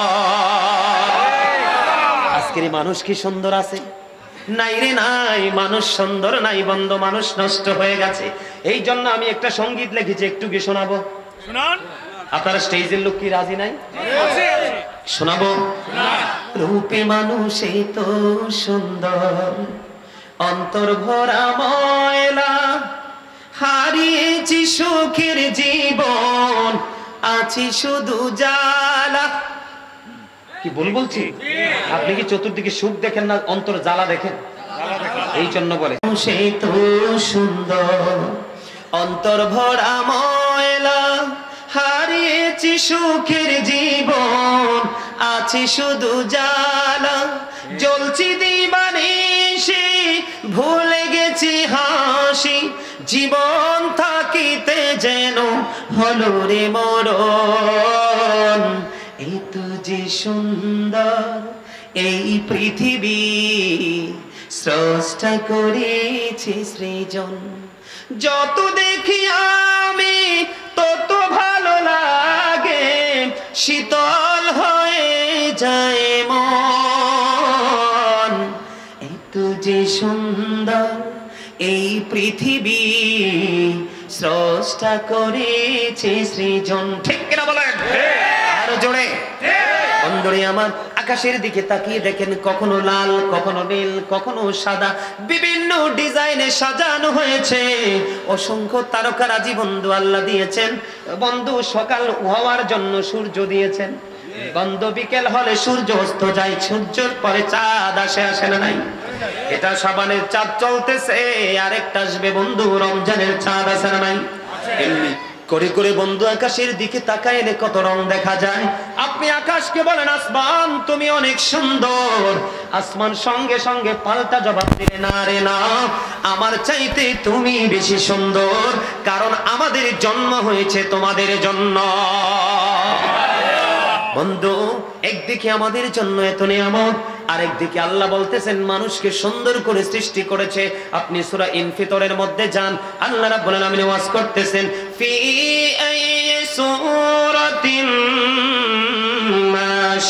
আজকের মানুষ কি সুন্দর আছে? নাই রে নাই, মানুষ সুন্দর নাই বন্ধু, মানুষ নষ্ট হয়ে গেছে। এই জন্য আমি একটা সঙ্গীত লিখেছি, একটু কি শোনাবো? আপনারা স্টেজের লোক কি রাজি নাই? শোনাবো? রূপে মানুষে তো সুন্দর, অন্তর ভরা ময়লা, হারিয়েছি সুখের জীবন, আছি শুধু জ্বালা। কি বলছি? আপনি কি চতুর্দিকে সুখ দেখেন না, অন্তর জ্বালা দেখেন? এই জন্য বলে সে তো সুন্দর, অন্তর ভরা ময়লা, হারিয়েছি সুখের জীবন, আছি শুধু জ্বালা, জ্বলছি দিবানিশি, ভুলে গেছি হাসি, জীবন থাকিতে যেন হলো রে মরণ। এই তো যে সুন্দর এই পৃথিবী, স্রষ্টা করেছে সৃজন, যত দেখি আমি তত ভালো লাগে, শীতল হয়ে যায় মন। এই তো যে সুন্দর এই পৃথিবী, স্রষ্টা করেছে সৃজন। ঠিক কিনা বলেন? আরো জোরে। বন্ধুরে আমার, আকাশের দিকে তাকিয়ে দেখেন, কখনো লাল, কখনো নীল, কখনো সাদা, বিভিন্ন ডিজাইনে সাজানো হয়েছে। অসংখ্য তারকারাজি বন্ধু আল্লাহ দিয়েছেন। বন্ধু সকাল হওয়ার জন্য সূর্য দিয়েছেন, বন্ধু বিকেল হলে সূর্য অস্ত যায়, সূর্যের পরে চাঁদ আসে না নাই? এটা শাবানের চাঁদ চলতেছে, আরেকটা আসবে বন্ধু রমজানের চাঁদ, আছে না নাই? এমনি করে করে বন্ধু আকাশের দিকে তাকায় এলে কত রং দেখা যায়। আপনি আকাশকে বলেন আসমান তুমি অনেক সুন্দর, আসমান সঙ্গে সঙ্গে পাল্টা জবাব দিলে না রে না, আমার চাইতে তুমি বেশি সুন্দর, কারণ আমাদের জন্ম হয়েছে তোমাদের জন্য। বন্ধু একদিকে আমাদের জন্য এত নিয়ামত, আরেকদিকে আল্লাহ বলতেছেন মানুষকে সুন্দর করে সৃষ্টি করেছে। আপনি সূরা ইনফিতরের মধ্যে যান, আল্লাহ রাব্বুল আলামিন ওয়াজ করতেছেন, ফি আইয়ি সূরাতিন মা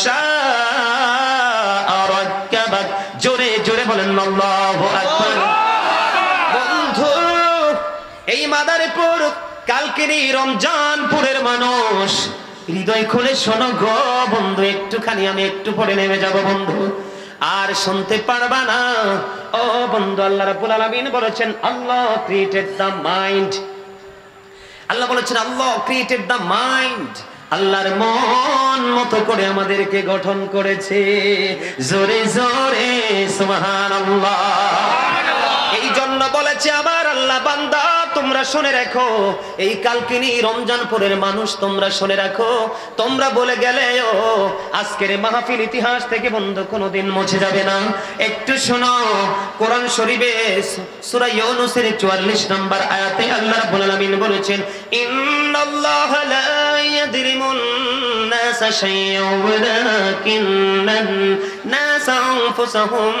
শাআ রাক্কাবাক। জোরে জোরে বলেন আল্লাহু আকবার। বন্ধু এই মাদারীপুর কালকের রমজানপুরের মানুষ, হৃদয় খুলে শোনো গো বন্ধু, একটুখানি আমি একটু পরে নেমে যাব বন্ধু, আর শুনতে পারবা না। ও বন্ধু, আল্লাহ রাব্বুল আলামিন বলেছেন Allah created the mind. Allah বলেছেন আল্লাহ ক্রিয়েটেড দ্য মাইন্ড। আল্লাহর মন মতো করে আমাদেরকে গঠন করেছে। জোরে জোরে সুবহানাল্লাহ। এই জন্য বলেছে আমার আল্লাহ, বান্দা তোমরা শুনে রাখো, এই কালকিনি রমজানপুরের মানুষ তোমরা শুনে রাখো, তোমরা বলে গেলে ও আজকের মাহফিল ইতিহাস থেকে বন্ধু কোনোদিন মুছে যাবে না। একটু শোনো, কোরআন শরীফে সূরা ইউনূসের 44 নম্বর আয়াতে আল্লাহ রাব্বুল আলামিন বলেছেন, ইন্নাল্লাহা লা ইয়াযলিমুন নাসা শাইআন ওয়ালাকিন্নান নাসা আনফুসাহুম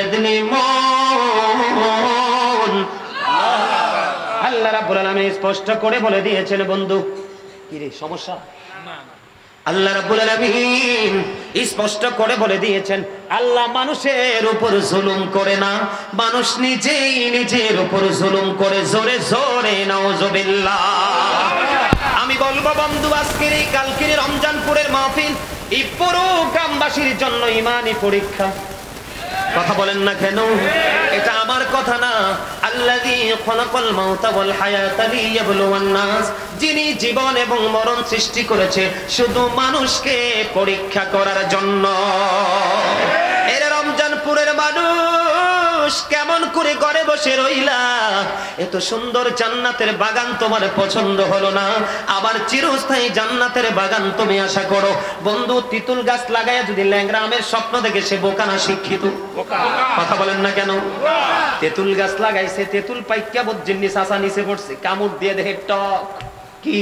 ইয়াযলিমুন। আল্লাহ রাব্বুল আলামিন স্পষ্ট করে বলে দিয়েছেন বন্ধু। কি রে সমস্যা? আল্লাহ রাব্বুল আলামিন স্পষ্ট করে বলে দিয়েছেন আল্লাহ মানুষের উপর জুলুম করে না, মানুষ নিজেই নিজের উপর জুলুম করে। জোরে জোরে নাউজুবিল্লাহ। আমি বলবো বন্ধু, আজকের এই কালকের রমজানপুরের মাহফিল এই পুরো গ্রামবাসীর জন্য ইমানি পরীক্ষা। কথা বলেন না কেন? এটা আমার কথা না। আল্লাযী খালাকাল মাউতা ওয়াল হায়াতা লিয়াবলুওয়ান নাস, যিনি জীবন এবং মরণ সৃষ্টি করেছে শুধু মানুষকে পরীক্ষা করার জন্য। এর রমজানপুরের মানুষ কেমন করে ঘরে বসে রইলা? এত সুন্দর জান্নাতের বাগান তোমার পছন্দ হলো না, আবার চিরস্থায়ী জান্নাতের বাগান তুমি আশা করো। বন্ধু তিতুল গাছ লাগাইয়া যদি ল্যাংড়া আমের স্বপ্ন দেখে, সে বোকা না শিক্ষিত? কথা বলেন না কেন? তেঁতুল গাছ লাগাইছে, তেঁতুল পাইকা বজ্জির নিচে আসা নিচে পড়ছে, কামড় দিয়ে দেখে টক কি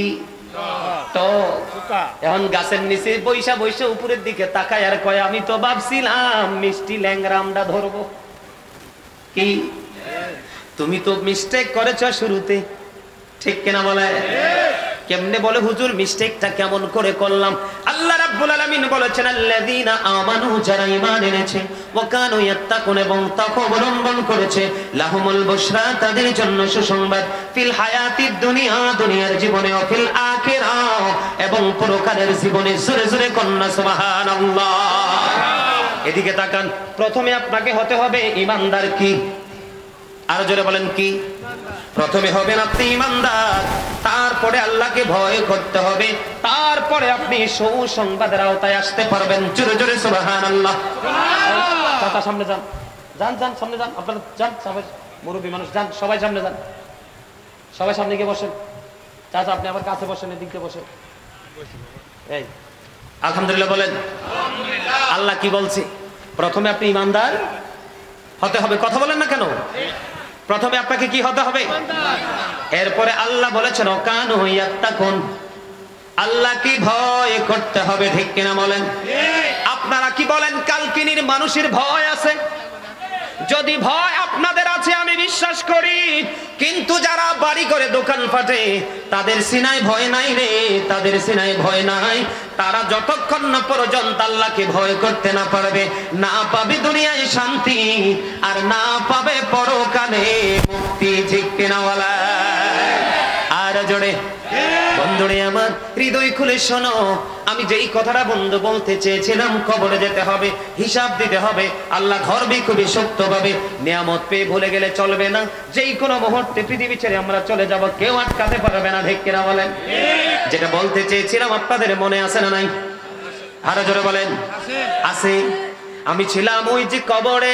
তো এখন গাছের নিচে বৈশা বৈশা উপরের দিকে তাকায় আর কয় আমি তো ভাবছিলাম মিষ্টি ল্যাংড়া আমরা ধরবো। কি তুমি তো মিস্টেক করেছ শুরুতে, ঠিক কিনা বলে? কেমনে বলে হুজুর, মিস্টেকটা কেমন করে করলাম? আল্লাহ রাব্বুল আলামিন বলেছেন আল্লাযীনা আমানু, যারা ঈমান এনেছে, ওয়া কানু ইয়াত্তাকুন, এবং তাকওয়া অবলম্বন করেছে, লাহুমুল বুশরা, তাদের জন্য সুসংবাদ, ফিল হায়াতিদ দুনিয়া, দুনিয়ার জীবনে, ও ফিল আখিরাহ, এবং পরকালের জীবনে। জোরে জোরে কন্না সুবহানাল্লাহ। এদিকে তাকান, প্রথমে আপনাকে হতে হবে ঈমানদার। কি? আর জোরে বলেন কি? প্রথমে হবেন আপনি ঈমানদার, তারপরে আল্লাহকে ভয় করতে হবে, তারপরে আপনি সুসংবাদের আওতায় আসতে পারবেন। জোরে জোরে সুবহানাল্লাহ। চাচা সামনে যান, যান যান সামনে যান, আপনারা যান, সবাই মুরব্বী মানুষ যান, সবাই সামনে যান, সবাই সামনে গিয়ে বসেন। চাচা আপনি আবার কাছে বসেন, এদিকে বসেন। এই আলহামদুলিল্লাহ বলেন। আল্লাহ কি বলছে? প্রথমে আপনি ঈমানদার হতে হবে। কথা বলেন না কেন? প্রথমে আপনাকে কি হতে হবে? এরপরে আল্লাহ বলেছেন ওকানু ইয়াত্তাকুন, আল্লাহকে ভয় করতে হবে, ঠিক কিনা বলেন? আপনারা কি বলেন কালকিনির মানুষের ভয় আছে? যদি ভয় আপনাদের আছে আমি বিশ্বাস করি, কিন্তু যারা বাড়ি করে দোকান পাটে তাদের সিনায় ভয় নাই রে, তাদের সিনায় ভয় নাই। তারা যতক্ষণ না পর্যন্ত আল্লাহকে ভয় করতে না পারবে, না পাবে দুনিয়ায় শান্তি, আর না পাবে পরকালে মুক্তি, ঠিক কিনা বলা? আর জোরে বন্ধুরে আমার হৃদয় খুলে শোনো, আমি যেই কথাটা বন্ধু বলতে চেয়েছিলাম, কবরে যেতে হবে, হিসাব দিতে হবে, আল্লাহ ধরবে খুবই শক্তভাবে। নিয়ামত পেয়ে ভুলে গেলে চলবে না, যেই কোনো মুহূর্তে পৃথিবী ছেড়ে আমরা চলে যাব, কেউ আটকাতে পারবে না, ঠিক কিনা বলেন? যেটা বলতে চেয়েছিলাম আপনাদের মনে আছে না নাই? আরো জোরে বলেন। আছে। আমি ছিলাম ওই যে কবরে,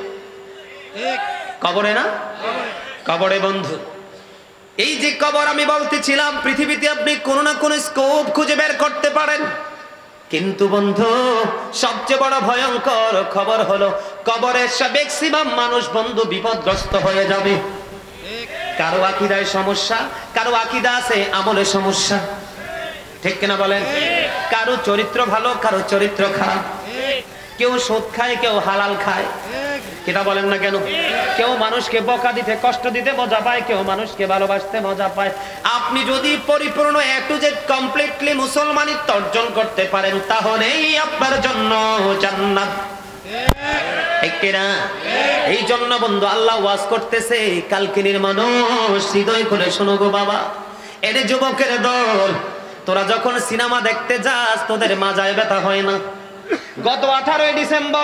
কবরে না, কবরে বন্ধু। এই যে কবর আমি বলতেছিলাম, পৃথিবীতে আপনি কোনো না কোনো স্কোপ খুঁজে বের করতে পারেন, কিন্তু বন্ধু সবচেয়ে বড় ভয়ঙ্কর খবর হলো কবরে ম্যাক্সিমাম মানুষ বন্ধু বিপদগ্রস্ত হয়ে যাবে। কারো আকীদায় সমস্যা, কারো আকীদা আছে আমলে সমস্যা, ঠিক কিনা বলেন? কারো চরিত্র ভালো, কারো চরিত্র খারাপ, কেউ সুদ খায়, কেউ হালাল খায়, কিনা বলেন না কেন? কেউ মানুষকে বকা দিতে, কষ্ট দিতে মজা পায়, কেউ মানুষকে ভালোবাসতে মজা পায়। আপনি যদি পরিপূর্ণ এ টু জেড কমপ্লিটলি মুসলমানিত্ব অর্জন করতে পারেন, তাহলেই আপনার জন্য জান্নাত, ঠিক কিনা? এই জন্য বন্ধু আল্লাহ ওয়াজ করতেছে, কালকিনির মানুষ হৃদয় খুলে শোনো গো বাবা, এর যুবকের দল, তোরা যখন সিনেমা দেখতে যাস তোদের মাজায় ব্যথা হয় না? গত 18 ডিসেম্বর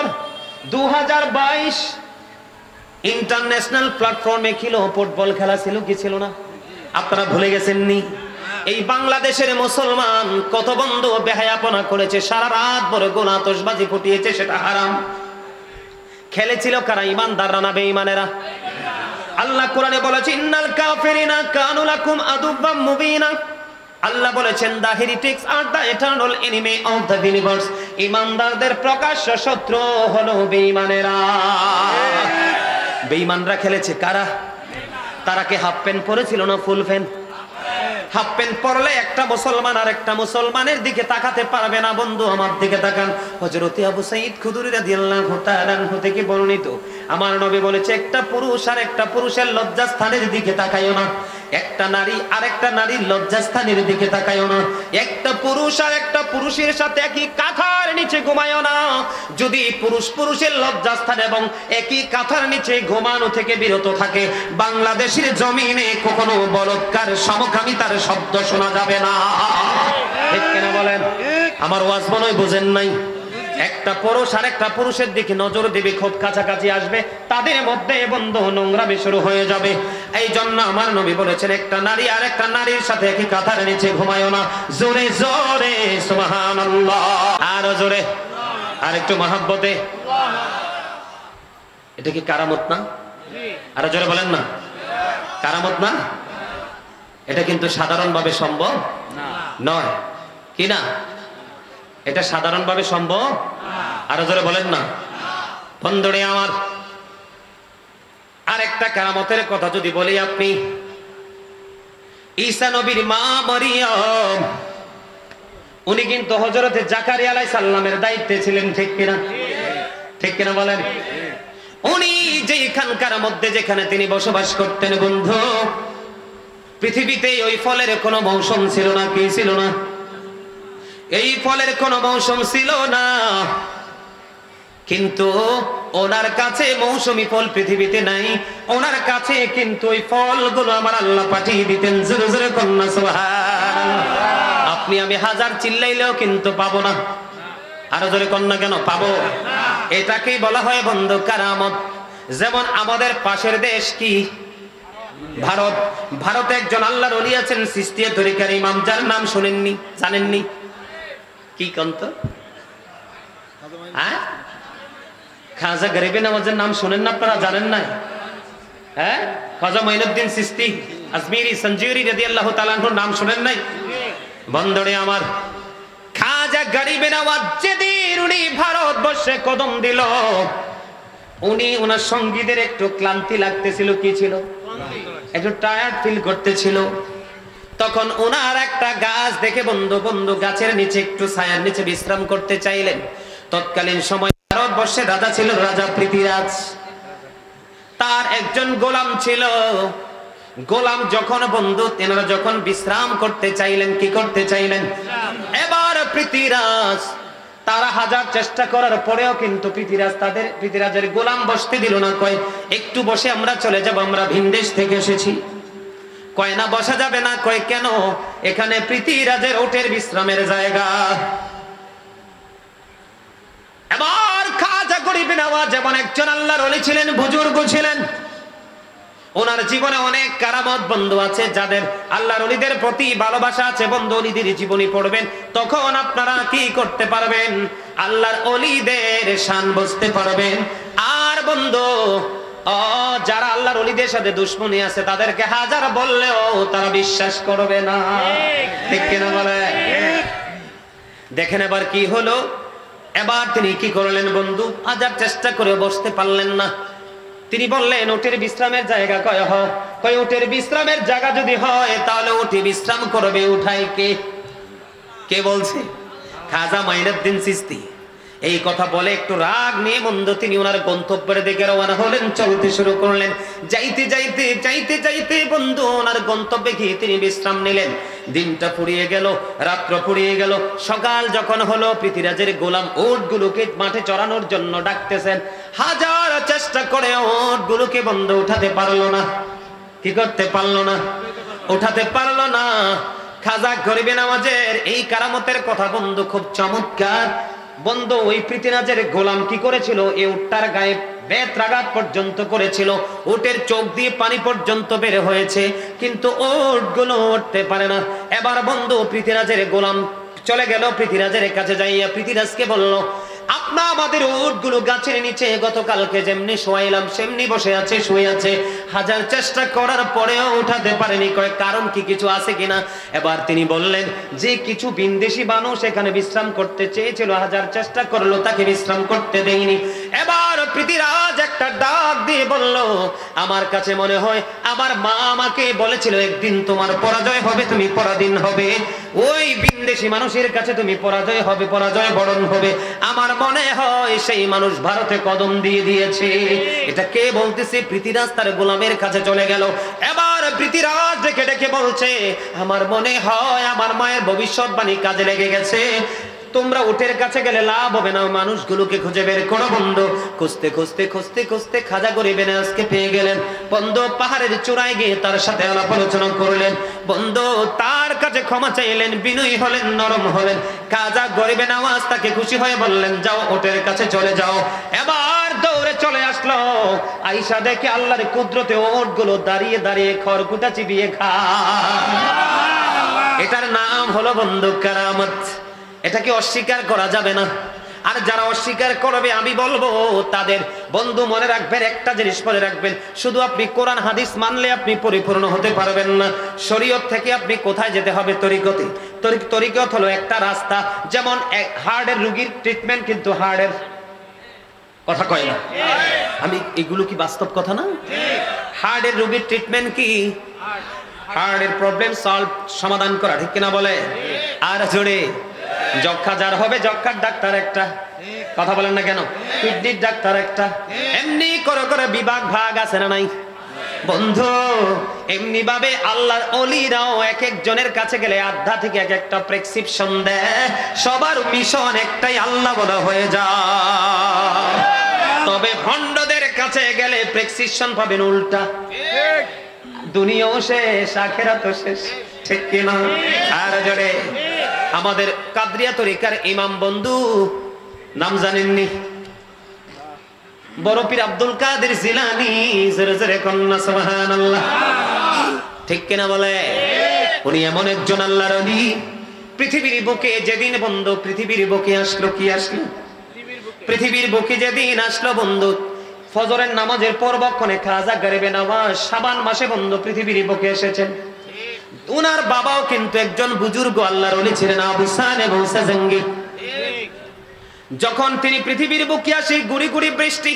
2022 ইন্টারন্যাশনাল প্ল্যাটফর্মে ছিল ফুটবল খেলা, ছিল কি ছিল না? আপনারা ভুলে গেছেন নি? এই বাংলাদেশের মুসলমান কত বন্ধু বেহায়াপনা করেছে, সারা রাত ভরে গোলা আতশবাজি ফুটিয়েছে, সেটা হারাম। খেলেছিল কারা? ঈমানদাররা না বেঈমানেরা? আল্লাহ কোরআনে বলেছে ইন্নাল কাফিরিনা কানু লাকুম আদুব্বাম মুবিনা। আল্লাহ বলেছেন the heretics are the eternal enemy of the universe. ঈমানদারদের প্রকাশ্য শত্রু হলো বেঈমানেরা। বেঈমানরা খেলেছে কারা? তারা কি হাফ প্যান্ট পরেছিল না ফুল প্যান্ট? হাফ প্যান্ট পরলে একটা মুসলমান আর একটা মুসলমানের দিকে তাকাতে পারবে না। বন্ধু আমার দিকে তাকান। হযরত আবু সাঈদ খুদরি রাদিয়াল্লাহু তাআলা আনহু থেকে বর্ণিত, আমার নবী বলেছে একটা পুরুষ আর একটা পুরুষের লজ্জাস্থানের দিকে তাকায়ও না, একটা নারী আর একটা নারীর লজ্জাস্থানের দিকে তাকায়ও না, একটা পুরুষ আর একটা পুরুষের সাথে একই কাঁথার নিচে ঘুমায়ও না। যদি পুরুষ পুরুষের লজ্জাস্থান এবং একই কাঁথার নিচে ঘুমানো থেকে বিরত থাকে, বাংলাদেশের জমিনে কখনো বলৎকার সমকামিতার শব্দ শোনা যাবে না, ঠিক কিনা বলেন? আমার ওয়াজ মনে হয় বুঝেন নাই। একটা পুরুষ আর একটা পুরুষের দিকে নজর দিবে, খুব কাছাকাছি আসবে, তাদের মধ্যে বন্ধু নোংরামি শুরু হয়ে যাবে। এই জন্য আমার নবী বলেছেন একটা নারী আর একটা নারীর সাথে একই কাঁথার নিচে ঘুমায়ও না। জোরে জোরে সুবহানাল্লাহ, আরো জোরে, আর একটু মহব্বতে। এটা কি কারামত না? আরো জোরে বলেন না, কারামত না? এটা কিন্তু সাধারণভাবে সম্ভব নয়, কি না? এটা সাধারণভাবে সম্ভব? আরো জোরে বলেন না। বন্ধুরে আমার, আরেকটা কারামতের কথা যদি বলি, আপনি ঈসা নবীর মা মরিয়ম উনি কিন্তু হযরতে জাকারিয়া আলাইহিস সালামের দায়িত্বে ছিলেন, ঠিক কিনা? ঠিক কিনা বলেন? উনি যেখানকার মধ্যে যেখানে তিনি বসবাস করতেন বন্ধু, পৃথিবীতে ওই ফলের কোনো মৌসুম ছিল না। কি ছিল না? এই ফলের কোনো মৌসুম ছিল না, কিন্তু ওনার কাছে মৌসুমী ফল পৃথিবীতে নাই। ওনার কাছে কিন্তু ওই ফলগুলো আমার আল্লাহ পাঠিয়ে দিতেন। জোরে জোরে কন্যা সুবহানাল্লাহ। আপনি আমি হাজার চিল্লাইলেও কিন্তু পাবো না। আরো জোরে কন্যা কেন পাবো? এটাকেই বলা হয় বন্ধু কারামত। যেমন আমাদের পাশের দেশ কি? ভারত। ভারতে একজন আল্লাহর ওলি আছেন চিশতিয়া তরিকার ইমাম, যার নাম শুনেননি? জানেননি? কি কন্ত? হ্যাঁ, খাজা গরিবে নওয়াজের নাম শুনেন না আপনারা? জানেন না? হ্যাঁ, খাজা মঈনুদ্দিন চিশতি আজমিরি সঞ্জুরি রাদিয়াল্লাহু তাআলা আনহুর নাম শুনেন নাই? বন্ধুরে আমার, খাজা গরিবে নওয়াজ যেদিন উনি ভারতবর্ষে কদম দিল, উনি ওনার সঙ্গীদের একটু ক্লান্তি লাগতেছিল। কি ছিল? একটু টায়ার্ড ফিল করতেছিল। তখন ওনার একটা গাছ দেখে বন্ধু গাছের নিচে একটু ছায়ার নিচে বিশ্রাম করতে চাইলেন। তৎকালীন সময় ভারতবর্ষের রাজা ছিল রাজা পৃথ্বীরাজ। তার একজন গোলাম ছিল। গোলাম যখন তেনারা যখন বিশ্রাম করতে চাইলেন, কি করতে চাইলেন? এবার পৃথ্বীরাজ তারা হাজার চেষ্টা করার পরেও কিন্তু পৃথ্বীরাজের গোলাম বসতে দিল না। কয় একটু বসে আমরা চলে যাব, আমরা ভিনদেশ থেকে এসেছি। কয় না, বসা যাবে না। কয় কেন? এখানে পৃথ্বীরাজের ওটের বিশ্রামের জায়গা। এবার খাজা গরিবে নওয়াজ যেমন একজন আল্লাহর ওলি ছিলেন, বুজুর্গ ছিলেন, ওনার জীবনে অনেক কারামত বন্ধু আছে। যাদের আল্লাহর ওলিদের প্রতি ভালোবাসা আছে বন্ধু, ওলিদের জীবনী পড়বেন, তখন আপনারা কি করতে পারবেন? আল্লাহর ওলিদের শান বুঝতে পারবেন। আর বন্ধু যারা আল্লাহর ওলিদের সাথে দুশমনী আছে, তাদেরকে হাজার বললেও তারা বিশ্বাস করবে না। ঠিক কিনা বলে? দেখেন এবার কি হলো। এবার তিনি কি করলেন বন্ধু? হাজার চেষ্টা করে বসতে পারলেন না। তিনি বললেন উটের বিশ্রামের জায়গা কয় উটের বিশ্রামের জায়গা যদি হয় তাহলে উঠে বিশ্রাম করবে। উঠায় কে বলছে? খাজা মঈনুদ্দিন চিশতি। এই কথা বলে একটু রাগ নিয়ে বন্ধু তিনি ওনার গন্তব্যের দিকে রওনা হলেন, চলতে শুরু করলেন। যাইতে বন্ধু ওনার গন্তব্যে গিয়ে তিনি বিশ্রাম নিলেন। দিনটা ফুরিয়ে গেল, রাত্র ফুরিয়ে গেল। সকাল যখন হলো, পৃথ্বীরাজের গোলাম উটগুলোকে মাঠে চড়ানোর জন্য ডাকতেছেন। হাজার চেষ্টা করে উটগুলোকে বন্ধু উঠাতে পারলো না। কি করতে পারলো না? উঠাতে পারলো না। খাজা গরিবে নওয়াজের এই কারামতের কথা বন্ধু খুব চমৎকার। বন্ধু ওই পৃথ্বীরাজের গোলাম কি করেছিল? এই উটটার গায়ে বেত্রাঘাত পর্যন্ত করেছিল। উটের চোখ দিয়ে পানি পর্যন্ত বের হয়েছে, কিন্তু উটগুলো উঠতে পারে না। এবার বন্ধু পৃথ্বীরাজের গোলাম চলে গেল পৃথ্বীরাজের কাছে, যাইয়া পৃথ্বীরাজকে বলল, আপনা আমাদের উটগুলো গাছের নিচে গতকালকে যেমনি শোয়াইলাম সেমনি বসে আছে, শুয়ে আছে। হাজার চেষ্টা করার পরেও উঠাতে পারেনি। কয় কারণ কি, কিছু আছে কিনা? এবার তিনি বললেন যে কিছু বিদেশি মানুষ এখানে বিশ্রাম করতে চেয়েছিল, হাজার চেষ্টা করলো, তাকে বিশ্রাম করতে দেয়নি। এবার পৃথ্বীরাজ একটা ডাক দিয়ে বলল, আমার কাছে মনে হয় আমার মা আমাকে বলেছিল একদিন তোমার পরাজয় হবে, তুমি পরাধীন হবে। ওই বিদেশি মানুষের কাছে তুমি পরাজয় হবে, পরাজয় বরণ হবে। আমার মনে হয় সেই মানুষ ভারতে কদম দিয়ে দিয়েছে। এটা কে বলতেছে? পৃথ্বীরাজ তার গোলামের কাছে চলে গেল। এবার পৃথ্বীরাজ ডেকে ডেকে বলছে, আমার মনে হয় আমার মায়ের ভবিষ্যৎবাণী কাজে লেগে গেছে। তোমরা উটের কাছে গেলে লাভ হবে না, মানুষগুলোকে খুঁজে বের করো। বন্ধু খুঁজতে খাজা গরিবে নওয়াজকে পেয়ে গেলেন। বন্ধু পাহাড়ের চূড়ায় গিয়ে তার সাথে আলাপ আলোচনা করলেন। বন্ধু তার কাছে ক্ষমা চাইলেন, বিনয়ী হলেন, নরম হলেন। খাজা গরিবে নওয়াজ তাকে খুশি হয়ে বললেন, যাও উটের কাছে চলে যাও। এবার দৌড়ে চলে আসলো। আয়েশা দেখে আল্লাহর কুদরতে উটগুলো দাঁড়িয়ে দাঁড়িয়ে খড়কুটা চিবিয়ে খায়। এটার নাম হলো বন্ধু কারামত। এটাকে অস্বীকার করা যাবে না। আর যারা অস্বীকার করবে আমি বলবো তাদের বন্ধু মনে রাখবেন, একটা জিনিস মনে রাখবেন, শুধু আপনি কোরআন হাদিস মানলে আপনি পরিপূর্ণ হতে পারবেন না। শরীয়ত থেকে আপনি কোথায় যেতে হবে? তরিকতে। তরিকত হলো একটা রাস্তা। যেমন হার্টের রোগীর ট্রিটমেন্ট কিন্তু হার্টের কথা কয় না। আমি এগুলো কি বাস্তব কথা না? হার্টের রোগীর ট্রিটমেন্ট কি? হার্টের প্রবলেম সলভ, সমাধান করা, ঠিক কিনা বলে? আর জোরে, যক্ষা যার হবে যক্ষার ডাক্তার একটা, কথা বলেন না কেন? কিডনির ডাক্তার একটা, এমনি করে করে বিভাগ ভাগ আছে না নাই? বন্ধু, এমনি ভাবে আল্লাহর ওলিরাও এক একজনের কাছে গেলে আধ্যা থেকে এক একটা প্রেসক্রিপশন দেয়, সবার মিশন একটাই, আল্লাহ বলা হয়ে যায়। তবে ভণ্ডদের কাছে গেলে প্রেসক্রিপশন পাবেন উল্টা, দুনিয়াও শেষ আখেরাতও শেষ, ঠিক কিনা? আর জোরে, আমাদের কাদরিয়া তরিকার ইমাম বন্ধু নাম জানেননি? বড় পীর আব্দুল কাদের জিলানী, জোরে জোরে কন্যা সুবহানাল্লাহ, ঠিক কিনা বলে? উনি এমন একজন আল্লাহর ওলি, পৃথিবীর বুকে যেদিন বন্ধু পৃথিবীর বুকে আসলো, কি আসলো? পৃথিবীর বুকে যেদিন আসলো বন্ধু, ফজরের নামাজের পরবক্ষণে খাজা গরিবে নওয়াজ শাবান মাসে বন্ধু পৃথিবীর বুকে এসেছেন। উনার বাবাও কিন্তু একজন বুজুর্গ আল্লাহর ওলি ছিলেন, আবু সানে মৌসা জাহাঙ্গীর। যখন তিনি পৃথিবীর বুকে আসে, গুড়ি গুড়ি বৃষ্টি,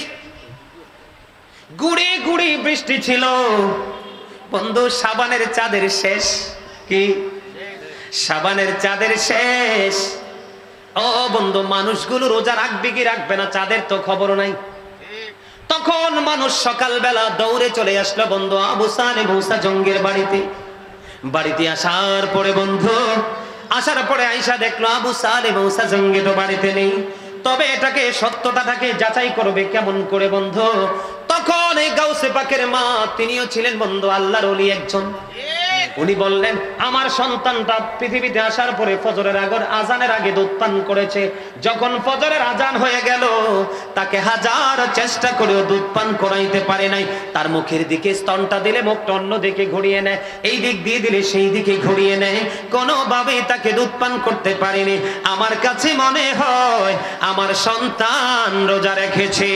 গুড়ি গুড়ি বৃষ্টি ছিল বন্ধু। শাবানের চাঁদের শেষ, কি শাবানের চাঁদের শেষ। ও বন্ধু, মানুষগুলো রোজা রাখবে কি রাখবে না চাঁদের তো খবর নাই। তখন মানুষ সকালবেলা দৌড়ে চলে আসলো বন্ধু আবু সানে মৌসা জঙ্গের বাড়িতে। বাড়িতে আসার পরে বন্ধু, আসার পরে আয়েশা দেখলো আবু সালে মৌসা জঙ্গে তো বাড়িতে নেই। তবে এটাকে সত্যতাটাকে যাচাই করবে কেমন করে বন্ধু? তখন এই গাউসে পাকের মা, তিনিও ছিলেন বন্ধু আল্লাহর ওলি একজন, উনি বললেন আমার সন্তানটা পৃথিবীতে আসার পরে ফজরের আগর আজানের আগে দুধ পান করেছে। যখন ফজরের আজান হয়ে গেল, তাকে হাজার চেষ্টা করেও দুধ পান করাইতে পারে নাই। তার মুখের দিকে স্তনটা দিলে মুখটা অন্য দিকে ঘুরিয়ে নেয়, এই দিক দিয়ে দিলে সেই দিকে ঘুরিয়ে নেয়, কোনোভাবেই তাকে দুধ পান করতে পারেনি। আমার কাছে মনে হয় আমার সন্তান রোজা রেখেছে।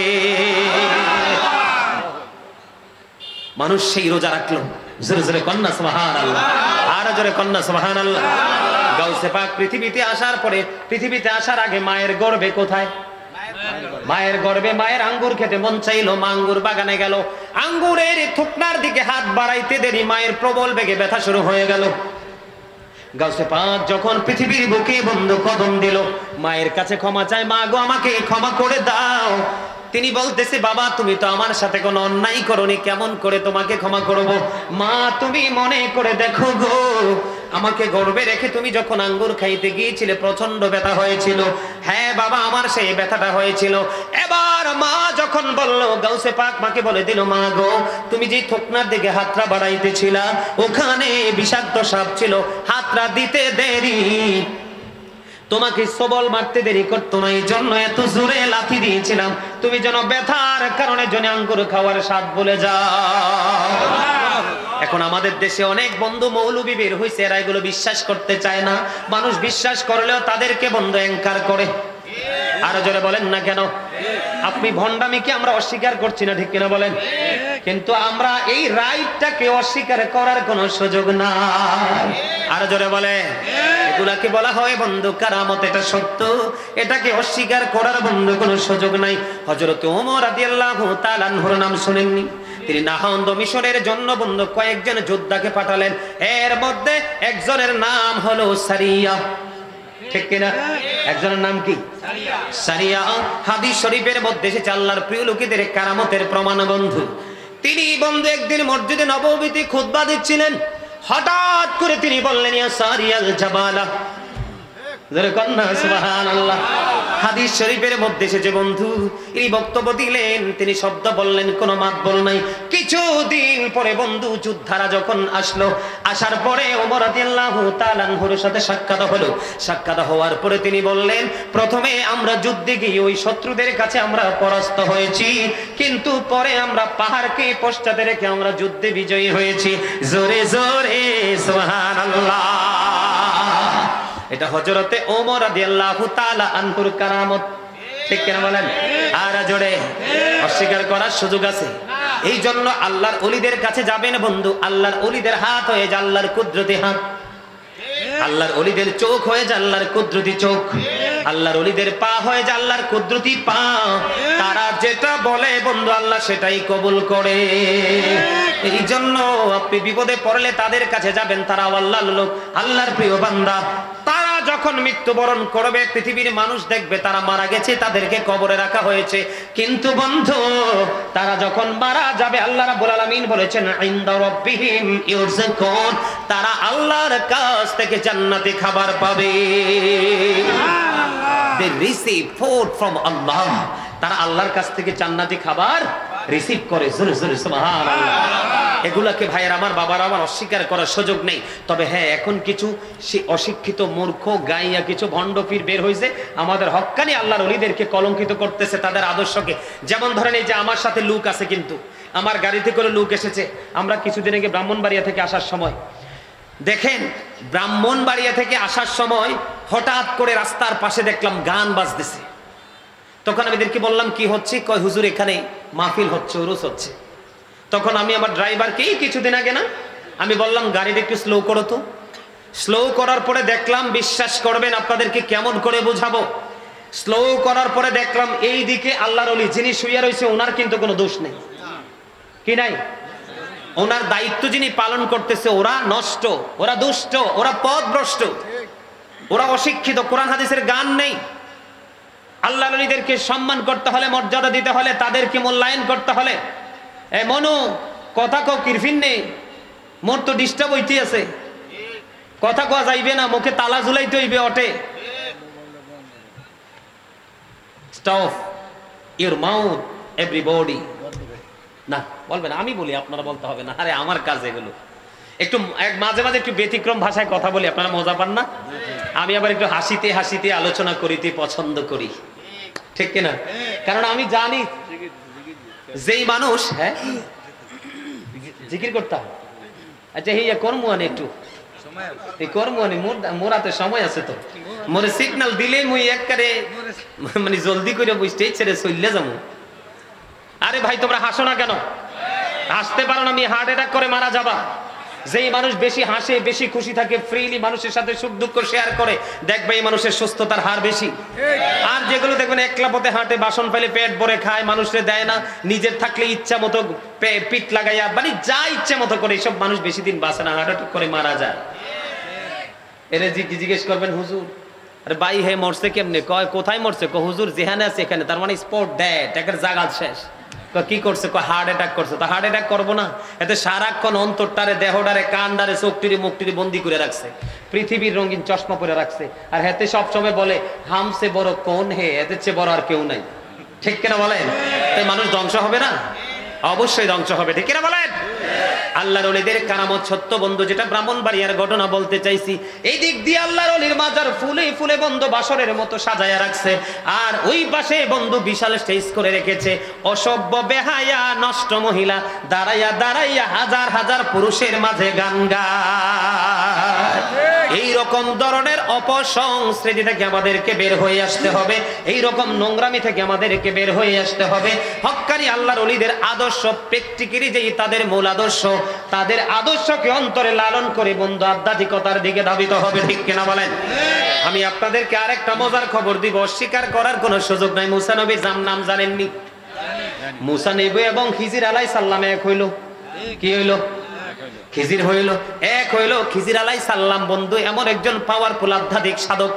মানুষ সেই রোজা রাখলো, জোরে জোরে কন্যা সুবহানাল্লাহ, আর জোরে কন্যা সুবহানাল্লাহ। গাউসে পাক পৃথিবীতে আসার পরে, পৃথিবীতে আসার আগে মায়ের গর্ভে কোথায়? মায়ের গর্ভে। মায়ের আঙ্গুর খেতে মন চাইলো, মা আঙ্গুর বাগানে গেল। আঙ্গুরের থুকনার দিকে হাত বাড়াইতে দেরি মায়ের প্রবল বেগে ব্যথা শুরু হয়ে গেল। গাউসে পাক যখন পৃথিবীর বুকে বন্ধু কদম দিল, মায়ের কাছে ক্ষমা চায়, মা গো আমাকে ক্ষমা করে দাও। তিনি বলতেছে বাবা তুমি তো আমার সাথে কোনো অন্যায় করনি, কেমন করে তোমাকে ক্ষমা করব? মা তুমি মনে করে দেখো গো, আমাকে গর্ভে রেখে তুমি যখন আঙ্গুর খাইতে গিয়েছিলে প্রচন্ড ব্যথা হয়েছিল। হ্যাঁ বাবা, আমার সেই ব্যথাটা হয়েছিল। এবার মা যখন বলল, গাউসে পাক মাকে বলে দিল, মা গো তুমি যে থুকনার দিকে হাতটা বাড়াইতেছিলা, ওখানে বিষাক্ত সাপ ছিল, হাতটা দিতে দেরি, তোমাকে সবল মারতে দেরি করতো না, এই জন্য এত জোরে লাথি দিয়েছিলাম, তুমি যেন ব্যথার কারণে জন্য আঙ্গুর খাওয়ার স্বাদ ভুলে যাও। এখন আমাদের দেশে অনেক বন্ধু মৌলবি বের হয়েছে, এরা এগুলো বিশ্বাস করতে চায় না। মানুষ বিশ্বাস করলেও তাদেরকে বন্ধু অ্যাঙ্কার করে। আরো জোরে বলেন না কেন? আপনি ভণ্ডামিকে আমরা অস্বীকার করছি না, ঠিক কিনা বলেন? কিন্তু আমরা এই রাইটটাকে অস্বীকার করার কোনো সুযোগ নাই। আরো জোরে বলে, এগুলাকে বলা হয় বন্ধু কারামত, এটা সত্য, এটাকে অস্বীকার করার বন্ধু কোনো সুযোগ নাই। হযরত ওমর রাদিয়াল্লাহু তাআলা আনহুর নাম শুনেননি? তিনি নাহান্দ মিশরের জন্য বন্ধু কয়েকজন যোদ্ধাকে পাঠালেন, এর মধ্যে একজনের নাম হলো সারিয়া, ঠিক কিনা? একজনের নাম কি? সারিয়া। হাদিস শরীফের মধ্যে এসেছে আল্লাহর প্রিয় লোকেদের কারামতের প্রমাণ বন্ধু। তিনি বন্ধু একদিন মসজিদে নববীতে খুতবা দিচ্ছিলেন, হঠাৎ করে তিনি বললেন ইয়া সারিয়াল জাবালা, জোরে কন্যা সুবহানাল্লাহ। হাদিস শরীফের মধ্যে এসেছে বন্ধু, এই বক্তব্য দিলেন, তিনি শব্দ বললেন, কোনো মাতবল নাই। কিছুদিন পরে বন্ধু যোদ্ধারা যখন আসলো, আসার পরে ওমর রাদিয়াল্লাহু তাআলা আনহুর সাথে সাক্ষাৎ হলো। সাক্ষাৎ হওয়ার পরে তিনি বললেন, প্রথমে আমরা যুদ্ধে গিয়ে ওই শত্রুদের কাছে আমরা পরাস্ত হয়েছি, কিন্তু পরে আমরা পাহাড়কে পশ্চাতে রেখে আমরা যুদ্ধে বিজয়ী হয়েছি। জোরে জোরে সুবহানাল্লাহ। এটা হযরতে ওমর রাদিয়াল্লাহু তাআলা আনহুর কারামত, ঠিক কিনা বলেন? আর জোরে, অস্বীকার করার সুযোগ আছে? এই জন্য আল্লাহর ওলিদের কাছে যাবেন বন্ধু, আল্লাহর ওলিদের হাত হয়ে যায় আল্লাহর কুদরতি হাত, আল্লাহর ওলিদের চোখ হয়ে যায় আল্লাহর কুদরতি চোখ। আল্লাহর ওলিদের পা হয়ে যে আল্লাহর কুদরতি পা, তারা যেটা বলে বন্ধু আল্লাহ সেটাই কবুল করে। এই জন্য আপনি বিপদে পড়লে তাদের কাছে যাবেন, তারা আল্লাহর লোক, আল্লাহর প্রিয় বান্দা। তারা যখন মৃত্যুবরণ করবে পৃথিবীর মানুষ দেখবে তারা মারা গেছে, তাদেরকে কবরে রাখা হয়েছে, কিন্তু বন্ধু তারা যখন মারা যাবে আল্লাহ রাব্বুল আলামিন বলেছেন ইনদা রাব্বিহিম ইউরযাকুন, তারা আল্লাহর কাছ থেকে জান্নাতি খাবার পাবে। They receive food from Allah, তারা আল্লাহর কাছ থেকে জান্নাতি খাবার রিসিভ করে। জোরে জোরে সুবহানাল্লাহ। এগুলাকে ভাইয়ের আমার, বাবার আমার অস্বীকার করার সুযোগ নেই। তবে হ্যাঁ, এখন কিছু অশিক্ষিত মূর্খ গাইয়া কিছু ভণ্ড পীর বের হয়েছে, আমাদের হক্কানি আল্লাহর ওলিদেরকে কলঙ্কিত করতেছে তাদের আদর্শকে। যেমন ধরেন এই যে আমার সাথে লুক আছে, কিন্তু আমার গাড়িতে করে লুক এসেছে। আমরা কিছুদিন আগে ব্রাহ্মণবাড়িয়া থেকে আসার সময় দেখেন, ব্রাহ্মণবাড়িয়া থেকে আসার সময় হঠাৎ করে রাস্তার পাশে দেখলাম গান বাজতেছে। তখন আমি এদেরকে বললাম কি হচ্ছে? কয় হুজুর এখানে মাহফিল হচ্ছে, উরুস হচ্ছে। তখন আমি আমার ড্রাইভারকে কিছুদিন আগে না আমি বললাম গাড়িটা একটু স্লো করো তো। স্লো করার পরে দেখলাম, বিশ্বাস করবেন আপনাদেরকে কেমন করে বোঝাবো, স্লো করার পরে দেখলাম এই দিকে আল্লাহর ওলি যিনি শুয়ে রয়েছে ওনার কিন্তু কোনো দোষ নেই, কি নাই? ওনার দায়িত্ব যিনি পালন করতেছে ওরা নষ্ট, ওরা দুষ্ট, ওরা পথভ্রষ্ট, ওরা অশিক্ষিত, কোরআন হাদিসের গান নেই। আল্লাহর ওলিদেরকে সম্মান করতে হলে, মর্যাদা দিতে হলে, তাদেরকে মূল্যায়ন করতে হলে, এ মনু কথা কও কিরফিন নেই, মোর তো ডিস্টার্ব হইতে আছে, কথা কোয়া যাইবে না, মুখে তালা ঝুলাইতে হইবে অটে। Stop your mouth everybody. না বলবেন, আমি বলি, আপনারা বলতে হবে না। আরে আমার কাজ এগুলো। একটু মাঝে মাঝে একটু ব্যতিক্রম ভাষায় কথা বলি, আপনারা মজা পান না? আমি আবার একটু হাসিতে হাসিতে আলোচনা করিতে পছন্দ করি, ঠিক কিনা? কারণ আমি জানি যেই মানুষ, হ্যাঁ জিকির করতাম, আচ্ছা এই কর্মুয়ানি একটু এই কর্মুয়ানি মোরাতে সময় আছে তো, মোরে সিগন্যাল দিলে মুই একবারে মানে জলদি করে স্টেজ ছেড়ে চললে যাবো। আরে ভাই তোমরা হাসো না কেন? হাসতে পারো না? আমি হার্ট অ্যাটাক করে মারা যাবা। যেই মানুষ বেশি হাসে, বেশি খুশি থাকে, ফ্রিলি মানুষের সাথে সুখ দুঃখ শেয়ার করে, দেখবে এই মানুষের সুস্থতার হার বেশি। আর যেগুলো দেখবেন একলা পথে হাঁটে, বাসন ফেলে পেট ভরে খায়, মানুষরে দেয় না, নিজের থাকলে ইচ্ছা মতো পিঠ লাগাইয়া মানে যা ইচ্ছা মতো করে, এইসব মানুষ বেশি দিন বাঁচে না, হার্ট অ্যাটাক করে মারা যায়। এর জিজ্ঞেস করবেন হুজুর আরে ভাই হে মরছে কেমনে? কয় কোথায় মরছে? হুজুর যেখানে আছে এখানে, তার মানে স্পট ডেড, একের জায়গা শেষ। কি করছে? হার্ট অ্যাটাক করছে। তা হার্ট অ্যাটাক করবো না? এতে সারাক্ষণ অন্তরটারে, দেহটারে, কানডারে, চোখটিরে, মুখটিরে বন্দি করে রাখছে, পৃথিবীর রঙিন চশমা পরে রাখছে। আর হেতে সবসময় বলে হামসে বড় কোন হে, এদের চেয়ে বড় আর কেউ নাই, ঠিক কিনা বলেন? তাই মানুষ ধ্বংস হবে না? অবশ্যই ধ্বংস হবে, ঠিক কিনা বলেন? আল্লাহর ওলিদের কারামত সত্য বন্ধু, যেটা ব্রাহ্মণবাড়িয়ার ঘটনা বলতে চাইছি। এই দিক দিয়ে আল্লাহর ওলির মাজার ফুলে ফুলে বন্ধু বাসরের মতো সাজায়া রাখছে, আর ওই পাশে বন্ধু বিশাল স্টেজ করে রেখেছে। অসভ্য বেহায়া নষ্ট মহিলা দাঁড়াইয়া দাঁড়াইয়া হাজার হাজার পুরুষের মাঝে গান গায়। এইরকম ধরনের অপসংস্কৃতি থেকে আমাদেরকে বের হয়ে আসতে হবে, এইরকম নোংরামি থেকে আমাদেরকে বের হয়ে আসতে হবে। হক্কানি আল্লাহর ওলিদের আদর্শ, প্র্যাকটিক্যালি যেই তাদের মূল আদর্শ, তাদের আদর্শকে অন্তরে লালন করে বন্ধু আধ্যাত্মিকতার দিকে ধাবিত হবে, ঠিক কিনা বলেন? আমি আপনাদেরকে আরেকটা মজার খবর দিব, অস্বীকার করার কোনো সুযোগ নাই। মুসা নবীর নাম জানেননি? মুসা নবী এবং খিজির আলাইহিস সালাম এক হইল। কি হইল? খিজির হইল, এক হইল। খিজির আলাইহিস সালাম বন্ধু এমন একজন পাওয়ারফুল আধ্যাত্মিক সাধক,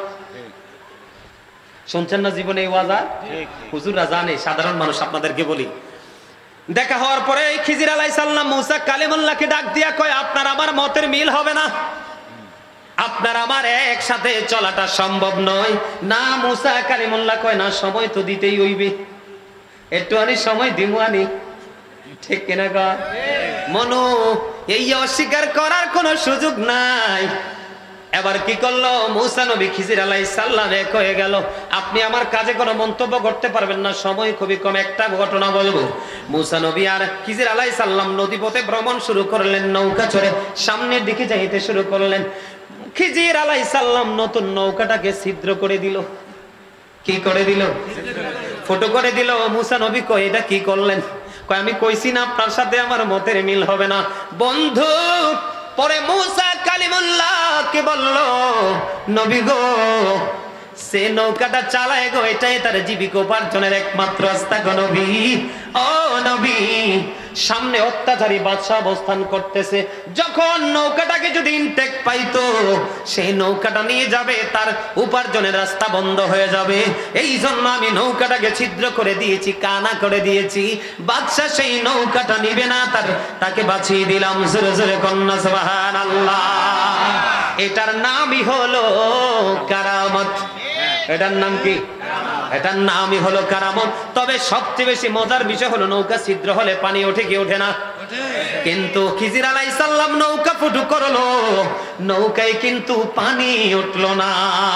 শুনছেন না জীবনে এই ওয়াজ? হুজুররা জানে, সাধারণ মানুষ আপনাদেরকে বলি। দেখা হওয়ার পরে খিজির আলাইহিস সালাম মুসা কালিমুল্লাহকে ডাক দিয়া কয়, আপনার আমার মতের মিল হবে না, আপনার আমার একসাথে চলাটা সম্ভব নয়। না মুসা কালিমুল্লাহ কয় না, সময় তো দিতেই হইবে, একটু আনি সময় দিমু আনি, ঠিক কিনা গো মনু? এই অস্বীকার করার কোনো সুযোগ নাই। এবার কি করলো মুসা নবী খিজির আলাইহিস সালাম এক হয়ে গেল। আপনি আমার কাজে কোনো মন্তব্য করতে পারবেন না, সময় খুবই কম। একটা ঘটনা বলবো। মুসা নবী আর খিজির আলাইহিস সালাম নদীপথে ভ্রমণ শুরু করলেন, নৌকা চড়ে সামনের দিকে যাইতে শুরু করলেন। খিজির আলাইহিস সালাম নতুন নৌকাটাকে ছিদ্র করে দিল। কি করে দিল? ফুটো করে দিল। মুসা নবী কয় এটা কি করলেন? কয় আমি কইছি না আপনার সাথে আমার মতের মিল হবে না। বন্ধু পরে মুসা কালিমুল্লাহকে বলল, নবী গো সে নৌকাটা চালায় গো, এটাই তার জীবিকা উপার্জনের একমাত্র রাস্তা গো নবী। ও নবী, সামনে অত্যাচারী বাদশা অবস্থান করতেছে, যখন নৌকাটাকে যদি ইনটেক পাইতো, সেই নৌকাটা নিয়ে যাবে, তার উপার্জনের রাস্তা বন্ধ হয়ে যাবে। এই জন্য আমি নৌকাটাকে ছিদ্র করে দিয়েছি, কানা করে দিয়েছি, বাদশা সেই নৌকাটা নিবে না, তাকে বাঁচিয়ে দিলাম। জোরে জোরে কন্যা সুবহানাল্লাহ। এটার নামই হলো কারামত। এটার নাম কি? এটার নামই হলো কারামত। তবে সবচেয়ে বেশি মজার বিষয় হলো নৌকা ছিদ্র হলে পানি ওঠে কি ওঠে না? কিন্তু খিজির আলাইহিস সালাম নৌকা ফুটো করলো, নৌকায় কিন্তু পানি উঠলো না।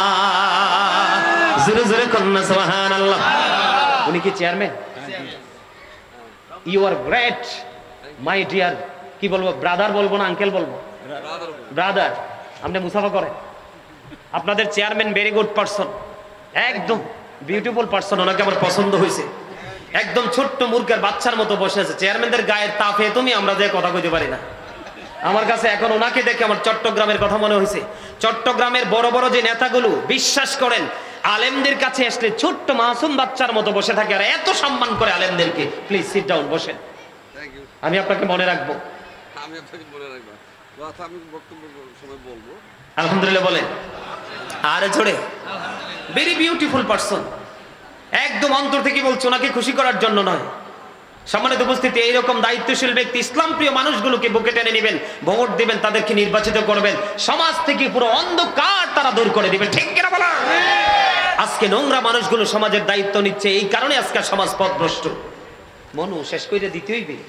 জোরে জোরে কন্যা সুবহানাল্লাহ। উনি কি chairman? You are great my dear, কি বলবো, ব্রাদার বলবো না আঙ্কেল বলবো? ব্রাদার। আপনি মুসাফা করেন, আপনাদের চেয়ারম্যান ভেরি গুড পারসন, একদম বিউটিফুল পারসন, ওনাকে আমার পছন্দ হয়েছে। একদম ছোট্ট মূর্খের বাচ্চার মতো বসে আছে। চেয়ারম্যানদের গায়ের তাপে তুমি আমরা যে কথা কইতে পারি না। আমার কাছে এখন ওনাকে দেখে আমার চট্টগ্রামের কথা মনে হয়েছে। চট্টগ্রামের বড় বড় যে নেতাগুলো, বিশ্বাস করেন, আলেমদের কাছে আসলে ছোট্ট মাসুম বাচ্চার মতো বসে থাকে, আর এত সম্মান করে আলেমদেরকে। প্লিজ সিট ডাউন, বসেন। আমি আপনাকে মনে রাখবো।
আমি আপনাকে মনে রাখবো, কথা আমি বক্তব্য সময় বলবো।
আলহামদুলিল্লাহ বলেন। আরে ছোড়ে, ভেরি বিউটিফুল পারসন, একদম অন্তর থেকে বলছো, ওনাকে খুশি করার জন্য নয়। সম্মানিত উপস্থিতি, এইরকম দায়িত্বশীল ব্যক্তি, ইসলাম প্রিয় মানুষগুলোকে বুকে টেনে নেবেন, ভোট দিবেন, তাদেরকে নির্বাচিত করবেন, সমাজ থেকে পুরো অন্ধকার তারা দূর করে দিবেন। ঠিক কিনা বলা? আজকে নোংরা মানুষগুলো সমাজের দায়িত্ব নিচ্ছে, এই কারণে আজকে সমাজ পথভ্রষ্ট। মনু শেষ করে দিতে হইবে।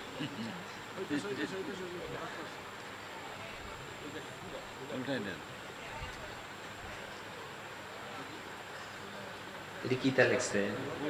কিতা লিখছে?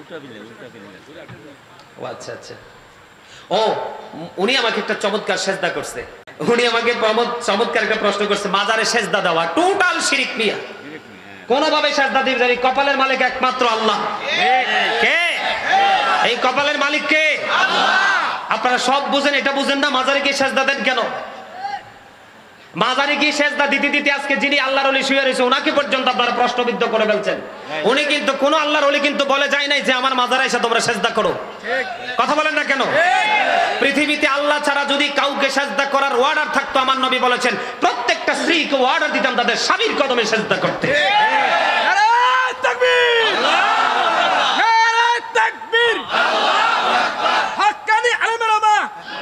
ও আচ্ছা আচ্ছা। ও, উনি আমাকে একটা চমৎকার সেজদা করছে। উনি আমাকে চমৎকার একটা প্রশ্ন করছে, মাজারে সেজদা দেওয়া টোটাল শিরিক মিয়া। কোনভাবে সেজদা দিবে জানি? কপালের মালিক একমাত্র আল্লাহ। কে এই কপালের মালিক? কে? আপনারা সব বুঝেন, এটা বুঝেন না মাজারে কি সেজদা দেন কেন? মাজারে কি সেজদা দিতে দিতে আজকে যিনি আল্লাহর ওলি শুয়ে রয়েছে, ওনাকে পর্যন্ত আপনারা প্রশ্নবিদ্ধ করে ফেলছেন। উনি কিন্তু কোন আল্লাহর ওলি কিন্তু বলে যায় নাই যে আমার মাজারে এসে তোমরা সেজদা করো। কথা বলেন না কেন? পৃথিবীতে আল্লাহ ছাড়া যদি কাউকে সেজদা করার অর্ডার থাকতো, আমার নবী বলেছেন প্রত্যেকটা স্ত্রীকে অর্ডার দিতাম তাদের স্বামীর কদমে সেজদা করতে। নারে তাকবীর! নারে তাকবীর! হাক্কানি আলমারামা!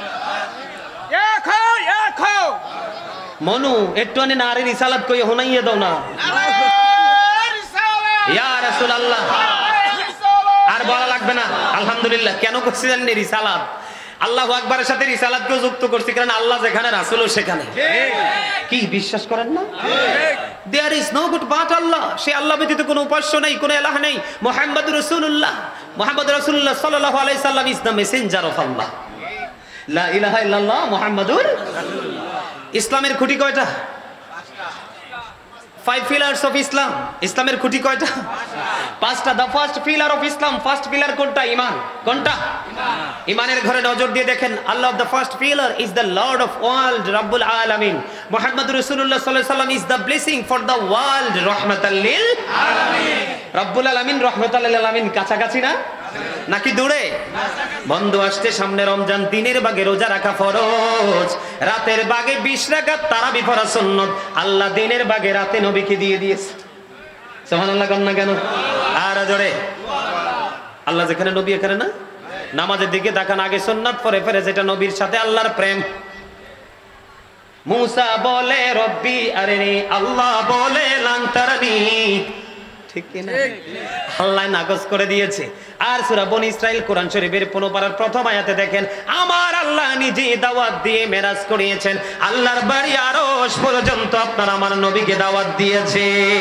মনু একটু আনি নারী রিসালাত কই হোনাইয়া দাও না। ইয়া রাসূলুল্লাহ, আর বলা লাগবে না। আলহামদুলিল্লাহ। কেন করছি জানেন রিসালাত? আল্লাহু আকবারের সাথে রিসালাতকেও যুক্ত করছি, কারণ আল্লাহ যেখানে রাসূলও সেখানে। কি বিশ্বাস করেন না? There is no god but Allah. সে আল্লাহ ব্যতীত কোনো উপাস্য নেই, কোনো ইলাহ নেই। মুহাম্মদুর রাসূলুল্লাহ, মুহাম্মদ রাসূলুল্লাহ সাল্লাল্লাহু আলাইহি সাল্লাম is the messenger of Allah. লা ইলাহা ইল্লাল্লাহ মুহাম্মাদুর রাসূলুল্লাহ। ইসলামের খুঁটি কয়টা? 5 pillars of Islam. ইসলামের খুঁটি কয়টা? 5টা। The first pillar of Islam, first pillar কোনটা? ঈমান। কোনটা? ঈমানের ঘরে নজর দিয়ে দেখেন, আল্লাহ the first pillar is the Lord of world, Rabbul Alamin. Muhammad রাসূলুল্লাহ সাল্লাল্লাহু আলাইহি ওয়াসাল্লাম is the blessing for the world, রাহমাতাল লিল আলামিন। রব্বুল আলামিন, রাহমাতাল লিল আলামিন কাছাকাছি না নাকি দূরে? বন্ধু আসছে সামনে রমজান, দিনের ভাগে রোজা রাখা ফরজ, রাতের ভাগে 20 রাকাত তারাবি পড়া সুন্নাত। আল্লাহ দিনের ভাগে রাতে নবীকে দিয়ে দিয়েছে। সুবহানাল্লাহ কন্না কেন? আর জোরে আল্লাহ যেখানে নবী এখানে না। নামাজের দিকে তাকান, আগে সুন্নাত পরে ফেরে, যেটা নবীর সাথে আল্লাহর প্রেম। মুসা বলে রব্বি আরিনি, আল্লাহ বলে লান তারানি। ঠিক কি না? আল্লাহ নাকচ করে দিয়েছে। আর সূরা বনী ইসরাইল কোরআন শরীফের 15 পারার প্রথম আয়াতে দেখেন, আমার আল্লাহ নিজে দাওয়াত দিয়ে মেরাজ করিয়েছেন। আল্লাহর বাড়ি আরশ পর্যন্ত আপনার আমার নবীকে দাওয়াত দিয়েছে।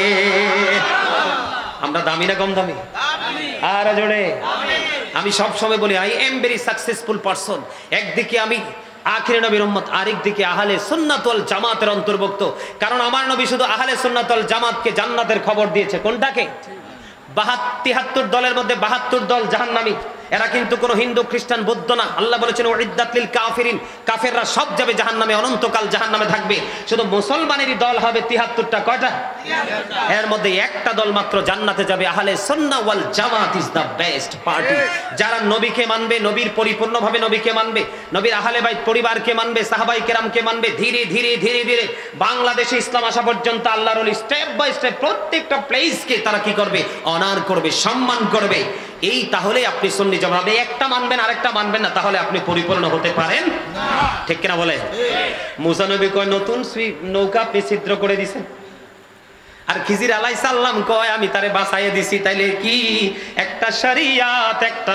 আমরা দামি না কম দামি? আর জোরে আমি সব সময় বলি, I am very successful person. একদিকে আমি আখিরে নবীর উম্মত, আরেকদিকে আহলে সুন্নাত ওয়াল জামাতের অন্তর্ভুক্ত। কারণ আমার নবী শুধু আহলে সুন্নাত ওয়াল জামাতকে জান্নাতের খবর দিয়েছে। কোনটাকে? 73 দলের মধ্যে 72 দল জাহান্নামী। এরা কিন্তু কোনো হিন্দু খ্রিস্টান বৌদ্ধ না। আল্লাহ বলেছেন উইদ্দাত লিল কাফিরিন, কাফেররা সব যাবে জাহান্নামে, অনন্তকাল জাহান্নামে থাকবে। শুধু মুসলমানেরই দল হবে 73টা। কয়টা? এর মধ্যে একটা দল মাত্র জান্নাতে যাবে। আহলে সুন্নাহ ওয়াল জামাত ইজ দা বেস্ট পার্টি। যারা নবীকে মানবে, নবীর পরিপূর্ণভাবে নবীকে মানবে, নবীর আহলে বাইত পরিবারকে মানবে, সাহাবায়ে কেরামকে মানবে, ধীরে ধীরে ধীরে ধীরে বাংলাদেশে ইসলাম আসা পর্যন্ত আল্লাহর ওলি স্টেপ বাই স্টেপ প্রত্যেকটা প্লেসকে তারা কি করবে? অনার করবে, সম্মান করবে। এই তাহলে আপনি সুন্নি জামাত। আপনি একটা মানবেন আরেকটা মানবেন না, তাহলে আপনি পরিপূর্ণ হতে পারেন না। ঠিক কিনা বলে? মুসা নবী কয় নতুন নৌকা আপনি ছিদ্র করে দিয়েছেন, আর খিজির আলাইহিস সালাম কয় আমি তারে বাঁচাইয়ে দিছি। তাইলে কি একটা শরিয়াত, একটা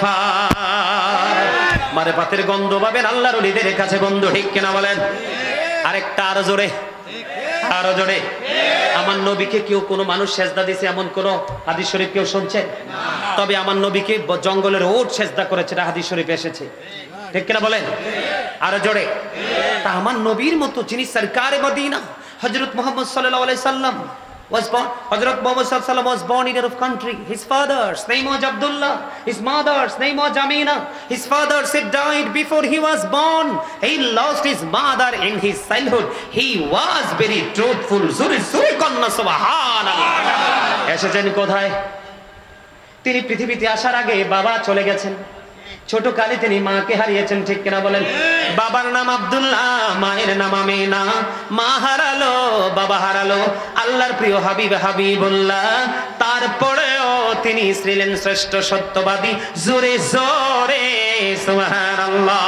মারেফাতের গন্ধ পাবেন আল্লাহর ওলিদের কাছে। বন্ধু ঠিক কিনা বলেন? আরেকটা আরো জোরে, আরো জোরে। আমার নবীকে কেউ কোনো মানুষ সেজদা দিয়েছে এমন কোন হাদিস শরীফ কেউ শুনছেন? তবে আমার নবীকে জঙ্গলের ওট সেজদা করেছে, এটা হাদিস শরীফ এসেছে। ঠিক কিনা বলেন? আরো জোরে। তা আমার নবীর মতো যিনি সরকারে মদিনা হযরত মুহাম্মদ সাল্লাল্লাহু আলাইহি সাল্লাম was born. Hazrat Muhammad sallallahu alaihi wasallam was born in Arab country. His father's name was Abdullah. His mother's name was Amina. His father had died before he was born. He lost his mother in his childhood. He was very truthful. Suri kanna subhanallah. এসেছেন কোথায়? তিনি পৃথিবীতে আসার আগে বাবা চলে গেছেন। ছোট কালে তিনি মাকে হারিয়েছেন। ঠিক কিনা বলেন? বাবার নাম আব্দুল্লাহ, মায়ের নাম আমিনা। মা হারালো, বাবা হারালো, আল্লাহর প্রিয় হাবিব হাবিবুল্লাহ। তারপরেও তিনি ছিলেন শ্রেষ্ঠ সত্যবাদী। জোরে জোরে সুবহানাল্লাহ,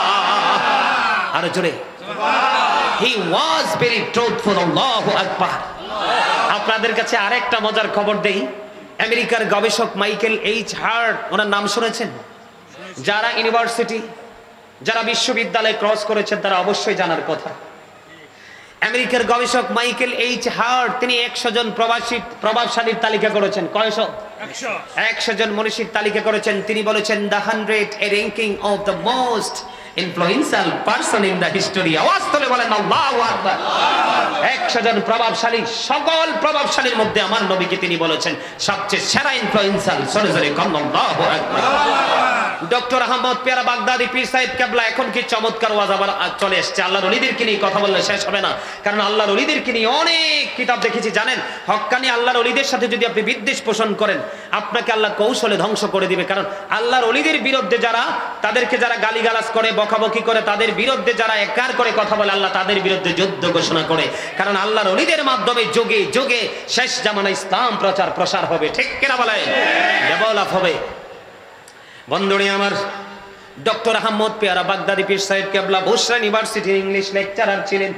আর জোরে। He was very truthful. আল্লাহু আকবার। আপনাদের কাছে আরেকটা মজার খবর দেই। আমেরিকার গবেষক মাইকেল এইচ হার্ট, ওনার নাম শুনেছেন? যারা ইউনিভার্সিটি, যারা বিশ্ববিদ্যালয় ক্রস করেছেন তারা অবশ্যই জানার কথা। আমেরিকার গবেষক মাইকেল এইচ হার্ট তিনি 100 জন প্রভাবশালীর তালিকা করেছেন। কয়শো? 100 জন মনীষীর তালিকা করেছেন। তিনি বলেছেন the 100 a ranking of the most influential person in the history. আওয়াজ তুলে বলেন আল্লাহু আকবার। 100 জন প্রভাবশালী, সকল প্রভাবশালীর মধ্যে আমার নবীকে তিনি বলেছেন সবচেয়ে সেরা ইনফ্লুয়েন্সাল। সরে সরে কম আল্লাহু আকবার। ডক্টর আহমদ পেয়ারা বাগদাদি পীর সাহেব কেবলা, এখন কি চমৎকার ওয়াজ আবার চলে এসেছে। আল্লাহর ওলিদেরকে নিয়ে কথা বললে শেষ হবে না, কারণ আল্লাহর ওলিদেরকে নিয়ে অনেক কিতাব দেখেছি। জানেন, হক্কানি আল্লাহর ওলিদের সাথে যদি আপনি বিদ্বেষ পোষণ করেন, আপনাকে আল্লাহ কৌশলে ধ্বংস করে দিবে। কারণ আল্লাহর ওলিদের বিরুদ্ধে যারা, তাদেরকে যারা গালিগালাজ করে, বকাবকি করে, তাদের বিরুদ্ধে যারা একার করে কথা বলে, আল্লাহ তাদের বিরুদ্ধে যুদ্ধ ঘোষণা করে। কারণ আল্লাহর ওলিদের মাধ্যমে যুগে যুগে শেষ জামানা ইসলাম প্রচার প্রসার হবে। ঠিক কিনা বলে? ডেভেলপ হবে। বন্ধুরে আমার, ডক্টর আহমদ পেয়ারা বাগদাদি পীর সাহেব কেবলা বুশরা ইউনিভার্সিটির ইংলিশ লেকচারার ছিলেন।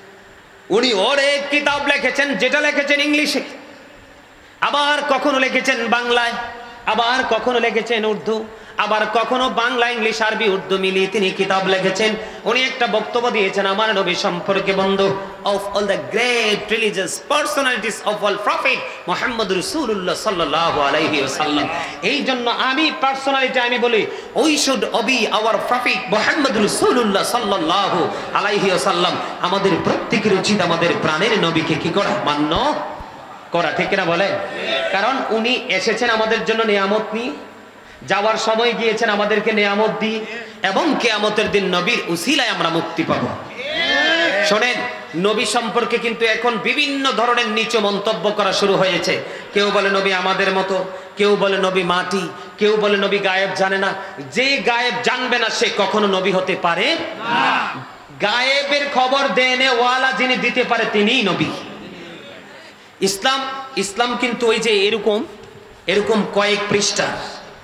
উনি অনেক কিতাব লিখেছেন, যেটা লিখেছেন ইংলিশে, আবার কখনো লিখেছেন বাংলায়, আবার কখনো লিখেছেন উর্দু, আবার কখনো বাংলা, ইংলিশ, আরবি, উর্দু মিলিয়ে তিনি কিতাব লিখেছেন। উনি একটা বক্তব্য দিয়েছেন আমার নবী সম্পর্কে। বন্ধু, of all the great religious personalities of all prophet Muhammad Rasulullah sallallahu alaihi wasallam. এই জন্য আমি পার্সোনালিটি আমি বলি, we should obey our prophet Muhammad Rasulullah sallallahu alaihi wasallam. আমাদের প্রত্যেকের উচিত আমাদের প্রাণের নবীকে কি করা? মান্য করা। ঠিক কিনা বলে? কারণ উনি এসেছেন আমাদের জন্য নিয়ামত নিয়ে, যাওয়ার সময় গিয়েছেন আমাদেরকে নিয়ামত দিয়ে, এবং কিয়ামতের দিন নবীর উসিলায় আমরা মুক্তি পাবো। শোনেন, নবী সম্পর্কে কিন্তু এখন বিভিন্ন ধরনের নিচু মন্তব্য করা শুরু হয়েছে। কেউ বলে নবী আমাদের মতো, কেউ বলে নবী মাটি, কেউ বলে নবী গায়েব জানে না। যে গায়েব জানবে না সে কখনো নবী হতে পারে না। গায়েবের খবর দেনে ওয়ালা যিনি দিতে পারে তিনিই নবী। ইসলাম কিন্তু ওই যে এরকম কয়েক পৃষ্ঠার,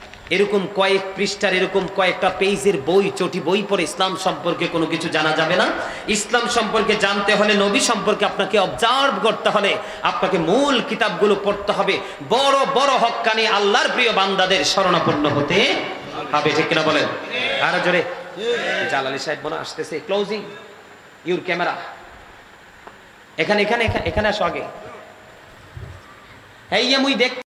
এরকম কয়েকটা পেজের বই, চটি বই পড়ে ইসলাম সম্পর্কে কোনো কিছু জানা যাবে না। ইসলাম সম্পর্কে জানতে হলে, নবী সম্পর্কে আপনাকে অবজার্ভ করতে হলে, আপনাকে মূল কিতাবগুলো পড়তে হবে। বড় বড় হক্কানি আল্লাহর প্রিয় বান্দাদের শরণাপন্ন হতে হবে। ঠিক কিনা বলেন? আর জোরে। জালালি সাহেব মনে আসতেছে। Closing your camera. এখানে আসো আগে। এই মুই দেখ